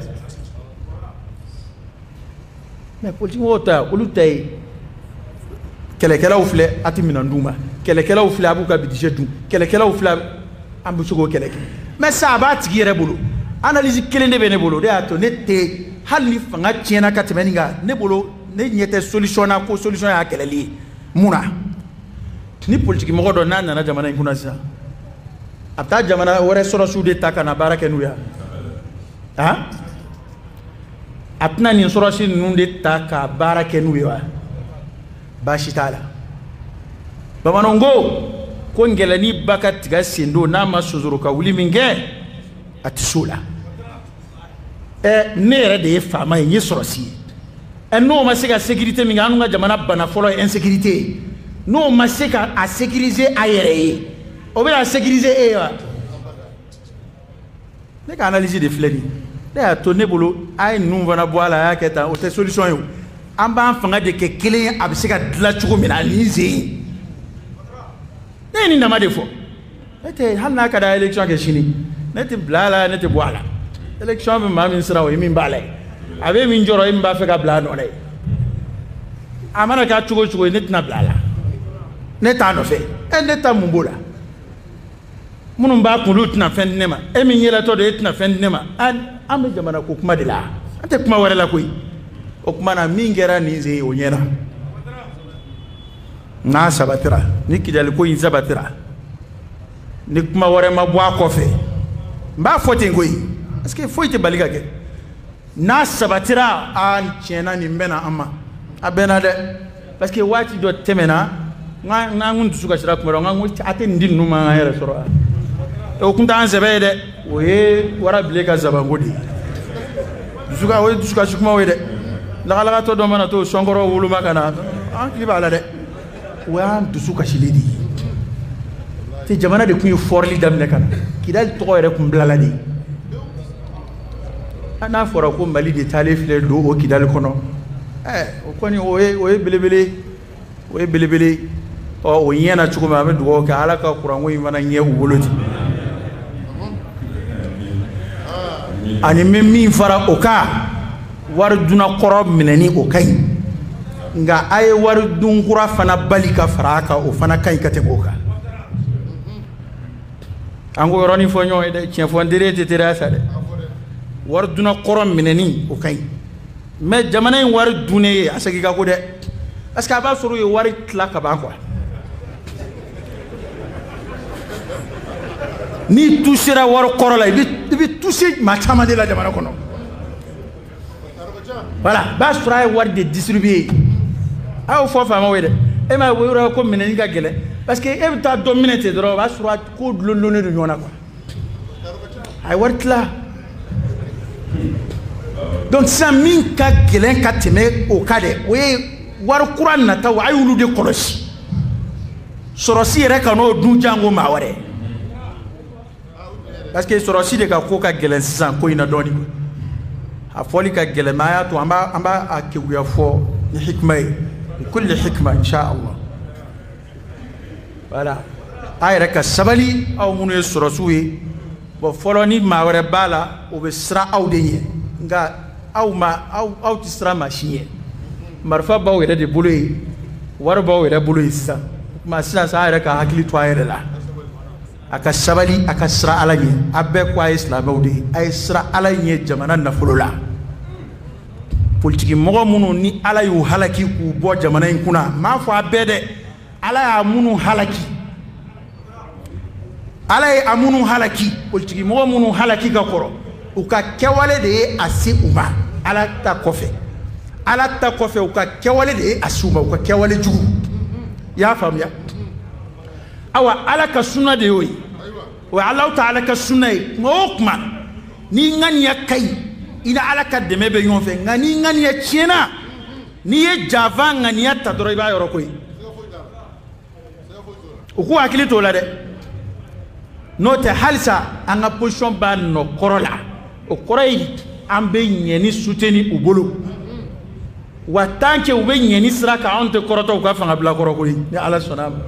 mais politique wota olu tay kelekelaw filɛ ati minanduma kelekelaw filɛ abu ka budget dun kelekelaw filɛ ambu sogo keleke mais ça ba tigi yɛrɛ bolo analyse kelen de bɛ ne bolo de y'a to ne tɛ hali ni fanga tiɲɛna ka tɛmɛ nin kan ne bolo ne ɲɛ tɛ solution na ko solution y'a kɛlɛli ye mun na ni politique mɔgɔ dɔ n'a nana jamana in kunna sisan a bɛ taa jamana wɛrɛ sɔrɔsiw de ta ka na baara kɛ n'u ye a tɛna nin sɔrɔsi ninnu de ta ka baara kɛ n'u ye wa baasi t'a la bamananw ko ngɛlɛni ba ka tiga sen don n'a ma sonsoro ka wuli min kɛ a tɛ s'o la ne yɛrɛ de ye faama ye n ye sɔrɔsi ye n'o ma se ka sécurité min kɛ an ka jamana bana fɔlɔ ye insécurité ye n'o ma se ka a sécuriser a yɛrɛ ye o bɛ na sécuriser e ye wa ne ka analyse de filɛ nin ne y'a to ne bolo a ye ninnu fana bɔ a la a y'a kɛ tan o tɛ solution ye o an b'an fanga de kɛ kelen ye a bɛ se ka dilan cogo min na ni zen ne ye nin dama de fɔ ne tɛ hali n'a ka da élection kɛ sini ne tɛ bila a la ne tɛ bɔ a la élection bɛ maa min siran o ye min b'a la ye a bɛ min jɔrɔ e min b'a fɛ ka bila a nɔ la ye a mana kɛ cogo o cogo ye ne tɛna bila a la ne t'a nɔfɛ ne ta mun b'o la minnu b'a kun olu tɛna fɛn di ne ma e min yɛlɛtɔ don e tɛna fɛn di ne ma an bɛ jamana ko kuma de la an tɛ kuma wɛrɛ la koyi. O kuma na min kɛra nin ze o ɲɛna n'a sabatira ni Kidali ko in sabatira ni kuma wɛrɛ ma bɔ a kɔfɛ n b'a fɔ ten koyi parce que foyi tɛ bali ka kɛ n'a sabatira tiɲɛna nin bɛna an ma a bɛnna dɛ parce que waati dɔ tɛmɛna n'an kun dusu kasira kuma dɔ n ko a tɛ nin di ninnu ma an yɛrɛ sɔrɔ o kun t'an sɛbɛ ye dɛ o ye warabilen ka zabanko de ye o ye dusukasi kumaw ye dɛ lagalakatɔ dɔ mana to sɔnkɔrɔ woloma ka na an tigi b'a la dɛ o y'an dusu kasili de ye te jamana de kun ye fɔrili daminɛ ka na Kidali tɔgɔ yɛrɛ kun bilala de n'a fɔra ko Mali de taalen filɛ don o Kidali kɔnɔ o kɔni o ye belebele o ye belebele o ɲɛna cogo min an bɛ dugawu kɛ Ala ka kuranko in fana ɲɛ u bolo ten ani n bɛ min fara o kan wari duna kɔrɔ minɛni o ka ɲi nka a ye wari dun kura fana bali ka fara a kan o fana ka ɲi ka tɛmɛ o kan an ko yɔrɔnin fɔ ɲɔgɔn ye dɛ tiɲɛ fɔ n teri tɛ teriya sa dɛ wari duna kɔrɔ minɛni o ka ɲi mais jamana in wari dunnen ye a segin ka ko dɛ parce que a b'a sɔrɔ u ye wari tila ka ban quoi n'i touchera wari kɔrɔ la i bɛ toucher maa caman de la jamana kɔnɔ. Voilà, b'a sɔrɔ a ye wari de distribuer a y'o fɔ faamaw ye dɛ e m'a ye o yɔrɔ ko minɛni ka gɛlɛn parce que e bɛ taa dɔ minɛ ten dɔrɔn o b'a sɔrɔ ko dulonlonnen don ɲɔgɔn na quoi a ye wari tila donc ça min ka gelen ka teme o ka de o ye war Qur'an na taw ay wulu de kolosi sorosi yɛrɛ ka n'o dun jango maa wɛrɛ parce que sorosi de ka ko ka gelen sisan ko ina dɔɔni a fɔli ka gelen ma y'a to an b'a a kewuya fɔ ni hikma ye kulli hikma insha Allah voilà a yɛrɛ ka sabali aw minnu ye sɔrɔsiw ye bon fɔlɔ ni maa wɛrɛ b'a la o bɛ siran aw de ɲɛ nka aw tɛ siran maa si ɲɛ marifa b'aw yɛrɛ de bolo ye wari b'aw yɛrɛ bolo ye sisan kuma sisan sa a yɛrɛ ka hakili to a yɛrɛ la a ka sabali a ka siran Ala ɲɛ a bɛɛ ko a ye silamɛw de ye a ye siran Ala ɲɛ jamana nafolo la politiki mɔgɔ minnu ni Ala y'u halaki k'u bɔ jamana in kunna m'a fɔ a bɛɛ dɛ Ala y'a minnu halaki Ala ye a minnu halaki politiki mɔgɔ minnu halaki ka kɔrɔ u ka kɛwale de ye a se u ma Ala ta kɔfɛ u ka kɛwale de ye a se u ma u ka kɛwale jugu i y'a faamuya awa Ala ka sunna de y'o ye o ye Alahu Taala ka sunna ye kuma o kuma ni ŋaniya ka ɲi i ni Ala ka dɛmɛ bɛ ɲɔgɔn fɛ nka ni ŋaniya tiɲɛna n'i ye janfa ŋaniya ta dɔrɔn i b'a yɔrɔ ko ye u k'u hakili t'o la dɛ n'o tɛ halisa an ka position b'a nɔ kɔrɔ la o kɔrɔ ye an bɛ ɲɛ ni soutenu u bolo wa tant que u bɛ ɲɛ ni sira kan anw tɛ kɔrɔtɔ u ka fanga bila kɔrɔ koyi ni Ala sɔnna a ma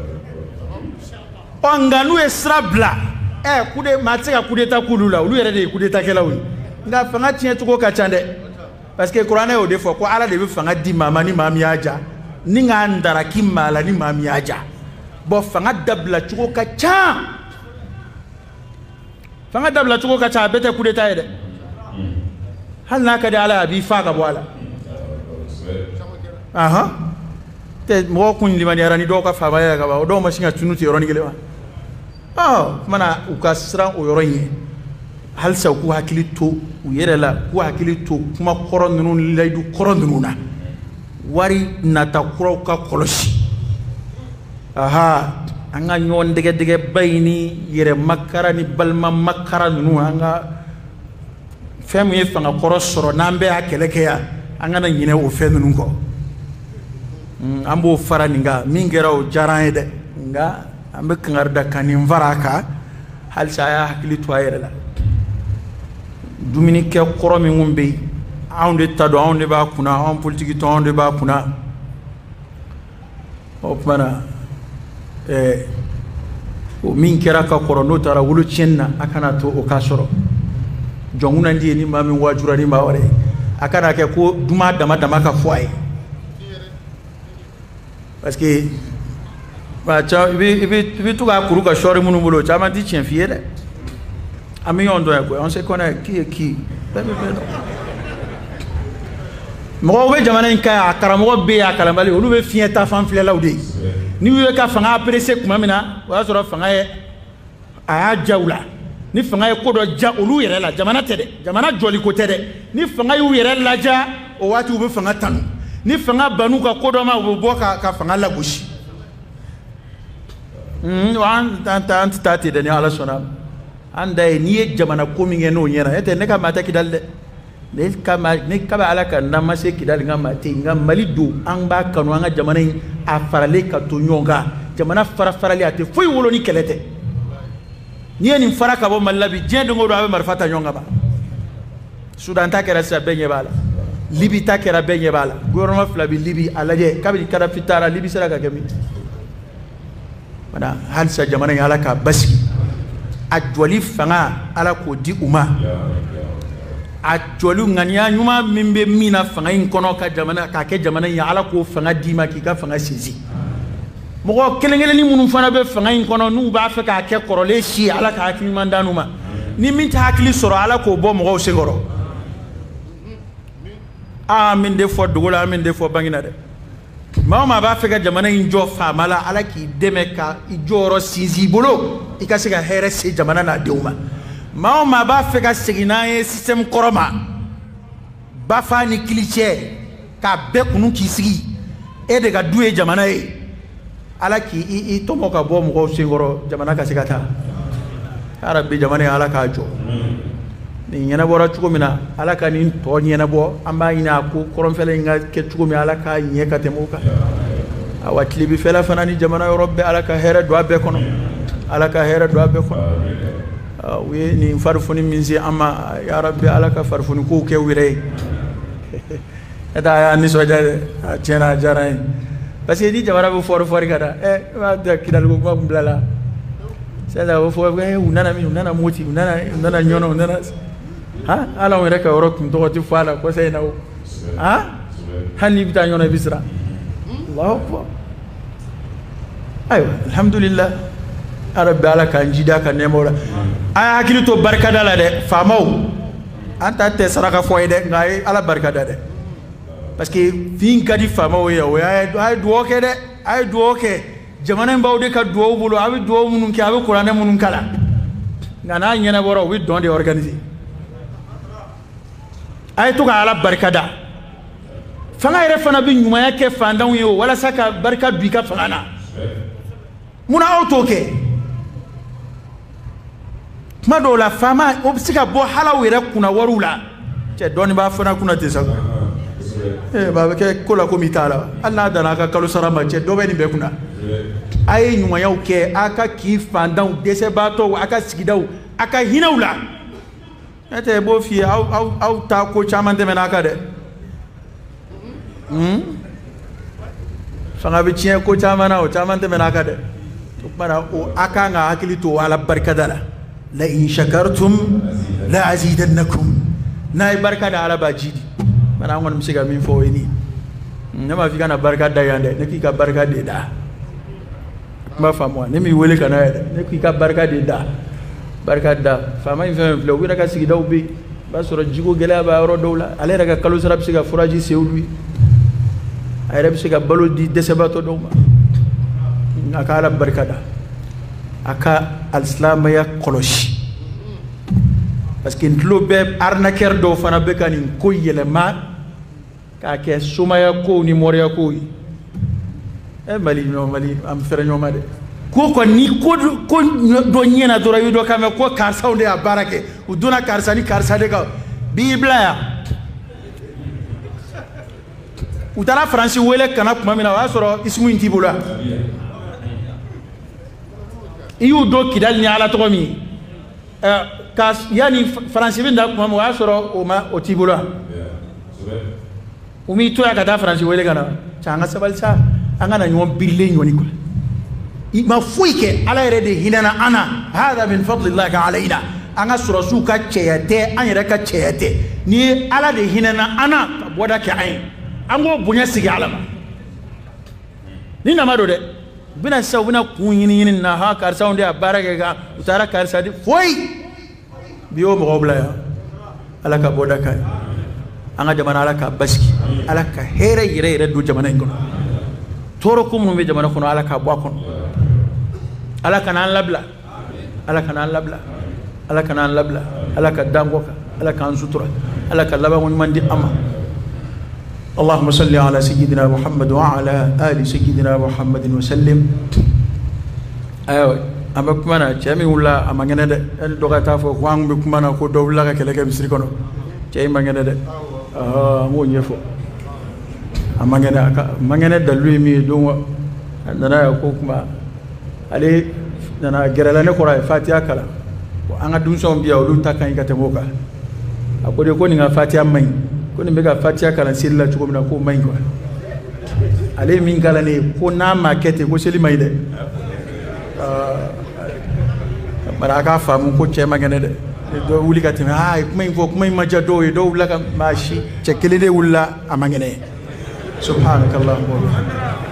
ɔ nka n'u ye sira bila maa tɛ se ka coup d'état k'olu la olu yɛrɛ de ye coup d'état kɛlaw ye nka fanga tiɲɛ cogo ka ca dɛ parce que kuranɛ y'o de fɔ ko Ala de bɛ fanga di maa ma ni maa min y'a ja ni k'a ndaraki maa la ni maa min y'a ja bon fanga dabila cogo ka ca a bɛɛ tɛ coup d'état ye dɛ hali n'a ka di Ala ye a b'i fa ka bɔ a la tɛ mɔgɔ kun limaniyara ni dɔw ka faamaya ka ban o dɔw ma sin ka tunu ten yɔrɔnin kelen wa kumana u ka siran o yɔrɔ in ye halisa u k'u hakili to u yɛrɛ la k'u hakili to kuma kɔrɔ ninnu ni layidu kɔrɔ ninnu na wari nata kuraw ka kɔlɔsi an ka ɲɔgɔn dɛgɛdɛgɛ ba in ni yɛrɛ makara ni balima makara ninnu an ka fɛn min ye fanga kɔrɔ sɔrɔ n'an bɛɛ y'a kɛlɛ kɛ yan an kana ɲinɛ o fɛn ninnu kɔ an b'o fara nin kan min kɛra o diyara an ye dɛ nka an bɛ kangari da ka nin fara a kan halisa a y'a hakili to a yɛrɛ la dumunikɛ kɔrɔ min kun bɛ yen anw de ta don anw de b'a kunna anw politiki tɔn anw de b'a kunna o tumana o min kɛra ka kɔrɔ n'o taara wolo tiɲɛni na a kana to o k'a sɔrɔ jɔnkunnandi ye ni maa min wajura ni maa wɛrɛ ye a kana kɛ ko duma dama dama ka fɔ a ye parce que i bɛ to k'a kuru ka sɔɔri minnu bolo o caman tɛ tiɲɛ f'i ye dɛ an bɛ ɲɔgɔn dɔn yan koyi on se connaît qui est qui bɛɛ bɛ bɛɛ dɔn mɔgɔw bɛ jamana in kan a karamɔgɔ bɛ yen a kalanbali olu bɛ fiɲɛ ta fan filɛlaw de ye ni u ye ka fanga apprécier tuma min na o y'a sɔrɔ fanga ye a y'a ja u la ni fanga ye ko dɔ ja olu yɛrɛ la jamana tɛ dɛ jamana jɔliko tɛ dɛ ni fanga y'u yɛrɛ laja o waati u bɛ fanga tanu ni fanga ban'u ka ko dɔ ma u bɛ bɔ ka fanga lagosi an tɛ taa ten dɛ ni Ala sɔnna an da ye n'i ye jamana ko min kɛ n'o ɲɛna e tɛ ne ka maa tɛ Kidali dɛ ne kaba Ala ka n'an ma se Kidali nka maa tɛ yen nka Mali don an b'a kanu an ka jamana in a faralen ka to ɲɔgɔn kan jamana farali a tɛ foyi wolo ni kɛlɛ tɛ n'i ye nin fara ka bɔ Mali la bi diɲɛ don o don a bɛ marifa ta ɲɔgɔn kan ban Sudan ta kɛra sisan bɛɛ ɲɛ b'a la Libi ta kɛra bɛɛ ɲɛ b'a la gouvernement fila bɛ Libi a lajɛ kabini Kadafi taara Libi sera ka kɛ min voilà halisa jamana in Ala k'a basigi a jɔli fanga Ala k'o di u ma a jɔli ŋaniya ɲuman min bɛ min na fanga in kɔnɔ ka jamana k'a kɛ jamana in ye Ala k'o fanga d'i ma k'i ka fanga sinsin mɔgɔ kelen-kelenni minnu fana bɛ fanga in kɔnɔ n'u b'a fɛ k'a kɛ kɔrɔlen si ye Ala ka hakili ɲuman d'anu ma ni min tɛ hakili sɔrɔ Ala k'o bɔ mɔgɔw senkɔrɔ min de fɔ dogo la min de fɔ Banginda dɛ maa o maa b'a fɛ ka jamana in jɔ faama la Ala k'i dɛmɛ ka i jɔyɔrɔ sinsin i bolo i ka se ka hɛrɛ se jamana n'a denw ma maa o maa b'a fɛ ka segin n'an ye système kɔrɔ ma Bafa ni Kilicɛ k'a bɛɛ kunu k'i sigi e de ka du ye jamana ye Ala k'i tɔmɔ ka bɔ mɔgɔw senkɔrɔ jamana ka se ka taa arabi jamana ye Ala k'a jɔ ni ɲɛnabɔra cogo min na ala ka nin tɔ ɲɛnabɔ an b'a ɲini a ko kɔrɔnfɛla in ka kɛ cogo min ala k'a ɲɛ ka tɛmɛ o kan awa tilebifɛla fana ni jamana yɔrɔ bɛɛ ala ka hɛrɛ don a bɛɛ kɔnɔ ala ka hɛrɛ don a bɛɛ kɔnɔ u ye nin farifoni min se an ma ya rabbi ala ka farifoni kow kɛ u yɛrɛ ye e t'a y'a nisɔndiya dɛ a tiɲɛna a diyara n ye parce que ni jamana bɛ fɔri ka da b'a da kidali kuma kun bila la sisan a bɛ fɔ u nana moti u nana ɲɔnɔ u nana han hali anw yɛrɛ ka yɔrɔ kun tɔgɔ tɛ fɔ a la kɔsa in na o han hali n'i bɛ taa ɲɔnɔ i bɛ siran Allahu akbar ayiwa alhamdulillah arabi ala k'an jida ka nɛɛmaw la an ye hakili to barikada la dɛ faamaw an ta tɛ saraka fɔ ye dɛ nka a ye ala barikada dɛ parce que fin ka di faamaw ye o a ye duwawu kɛ dɛ a ye duwawu kɛ jamana in b'aw de ka duwawu bolo a bɛ duwawu minnu kɛ a bɛ kuranɛ minnu kala nka n'a ɲɛnabɔra u bɛ dɔn de organiser a ye to ka ala barikada fanga yɛrɛ fana bɛ ɲumanya kɛ fantanw ye o walasa ka barika don i ka fanga na munna aw t'o kɛ tuma dɔw la faama o bɛ se ka bɔ hali aw yɛrɛ kunna wariw la cɛ dɔɔnin b'a fana kunna ten sa ba bɛ kɛ ko la komi i t'a la hali n'a danna a ka kalo sara ma cɛ dɔ bɛ nin bɛɛ kunna a ye ɲumanyaw kɛ a ka k'i fantanw dɛsɛbaatɔw a ka sigidaw a ka hinɛw la ne tɛ b'o f'i ye aw ta ko caman tɛmɛna a kan dɛ fanga bɛ tiɲɛ ko caman na o caman tɛmɛna a kan dɛ o kumana a kan ka hakili to ala barikada la la in shakartum la azidannakum n'a ye barika da ala b'a ji di mana an kɔni bɛ se ka min fɔ o ye nin ne m'a fɔ i kana barika da yan dɛ ne k'i ka barika de da kuma faamu wa ne m'i wele ka n'a ye dɛ ne k'i ka barika de da barika da faama in fɛn filɛ u yɛrɛ ka sigidaw bɛ yen i b'a sɔrɔ jiko gɛlɛya b'a yɔrɔ dɔw la ale yɛrɛ ka kalo sara bɛ se ka furaji se olu ye a yɛrɛ bɛ se ka balo di dɛsɛbaatɔ dɔw ma a ka ala barika da a ka alisilamaya kɔlɔsi parce que n tulo bɛ arnaqueur dɔw fana bɛ ka nin ko yɛlɛma k'a kɛ somaya kow ni mɔriya kow ye Mali an fɛrɛ ɲɔgɔn ma dɛ ko kɔni ni ko dɔ ɲɛna dɔrɔn i bɛ dɔ kan mɛn ko karisaw de y'a baara kɛ u donna karisa ni karisa de kan b'i bila yan u taara Faransi wele kana tuma min na o y'a sɔrɔ isimu in t'i bolo yan i y'u don Kidali ni ala tɔgɔ min ka yanni Faransi bɛ na tuma min o y'a sɔrɔ o t'i bolo yan u m'i to yan ka taa Faransi wele ka na cɛ an ka sabali sa an kana ɲɔgɔn birilen ɲɔni quoi i ma foyi kɛ ala yɛrɛ de hinɛna an na hada min fadlillahi alayna an ka sɔrɔsiw ka cɛya tɛ an yɛrɛ ka cɛya tɛ ni ye ala de hinɛna an na ka bɔda kɛ an ye an k'o bonya sigi ala ma ni nama don dɛ u bɛna sisan u bɛna kun ɲini na ha karisaw de y'a baara kɛ kan u taara karisa di foyi bi y'o mɔgɔw bila yan ala ka bɔda k'a ye an ka jamana ala ka basigi ala ka hɛrɛ yɛrɛ yɛrɛ don jamana in kɔnɔ tɔɔrɔ ko minnu bɛ jamana kɔnɔ ala ka bɔ a kɔnɔ ala kana an labila ala kana an labila ala kana an labila ala ka dan kɔ kan ala k'an sutura ala ka laban ɲuman di an ma اللهم صل على سيدنا محمد وعلى آل سيدنا محمد وسلم أيوة أما كمان جميع الله أما جنده الدكتور تافو قام بكمان أكو دولة كله كمسري كنو جاي ما جنده مو يفو أما جنده دلوي مي دوا نانا أكو كمان عليه نانا جرالنا كورا فاتيا كلا وأنا دونسون بيا ولو تكاين كتموكا أكو ديكوني فاتيا مين ko ni bɛ ka fatiya kalan seli la cogo min na k'o man ɲi quoi ale min kalan ne ko n'a ma kɛ ten ko seli man ɲi dɛ bari a k'a faamu ko cɛ ma kɛnɛ dɛ dɔ wuli ka tɛmɛ aa kuma in fɔ kuma in ma diya dɔw ye dɔw wulila ka maa si cɛ kelen de wulila a ma kɛnɛ subhanakallahumma wa bihamdika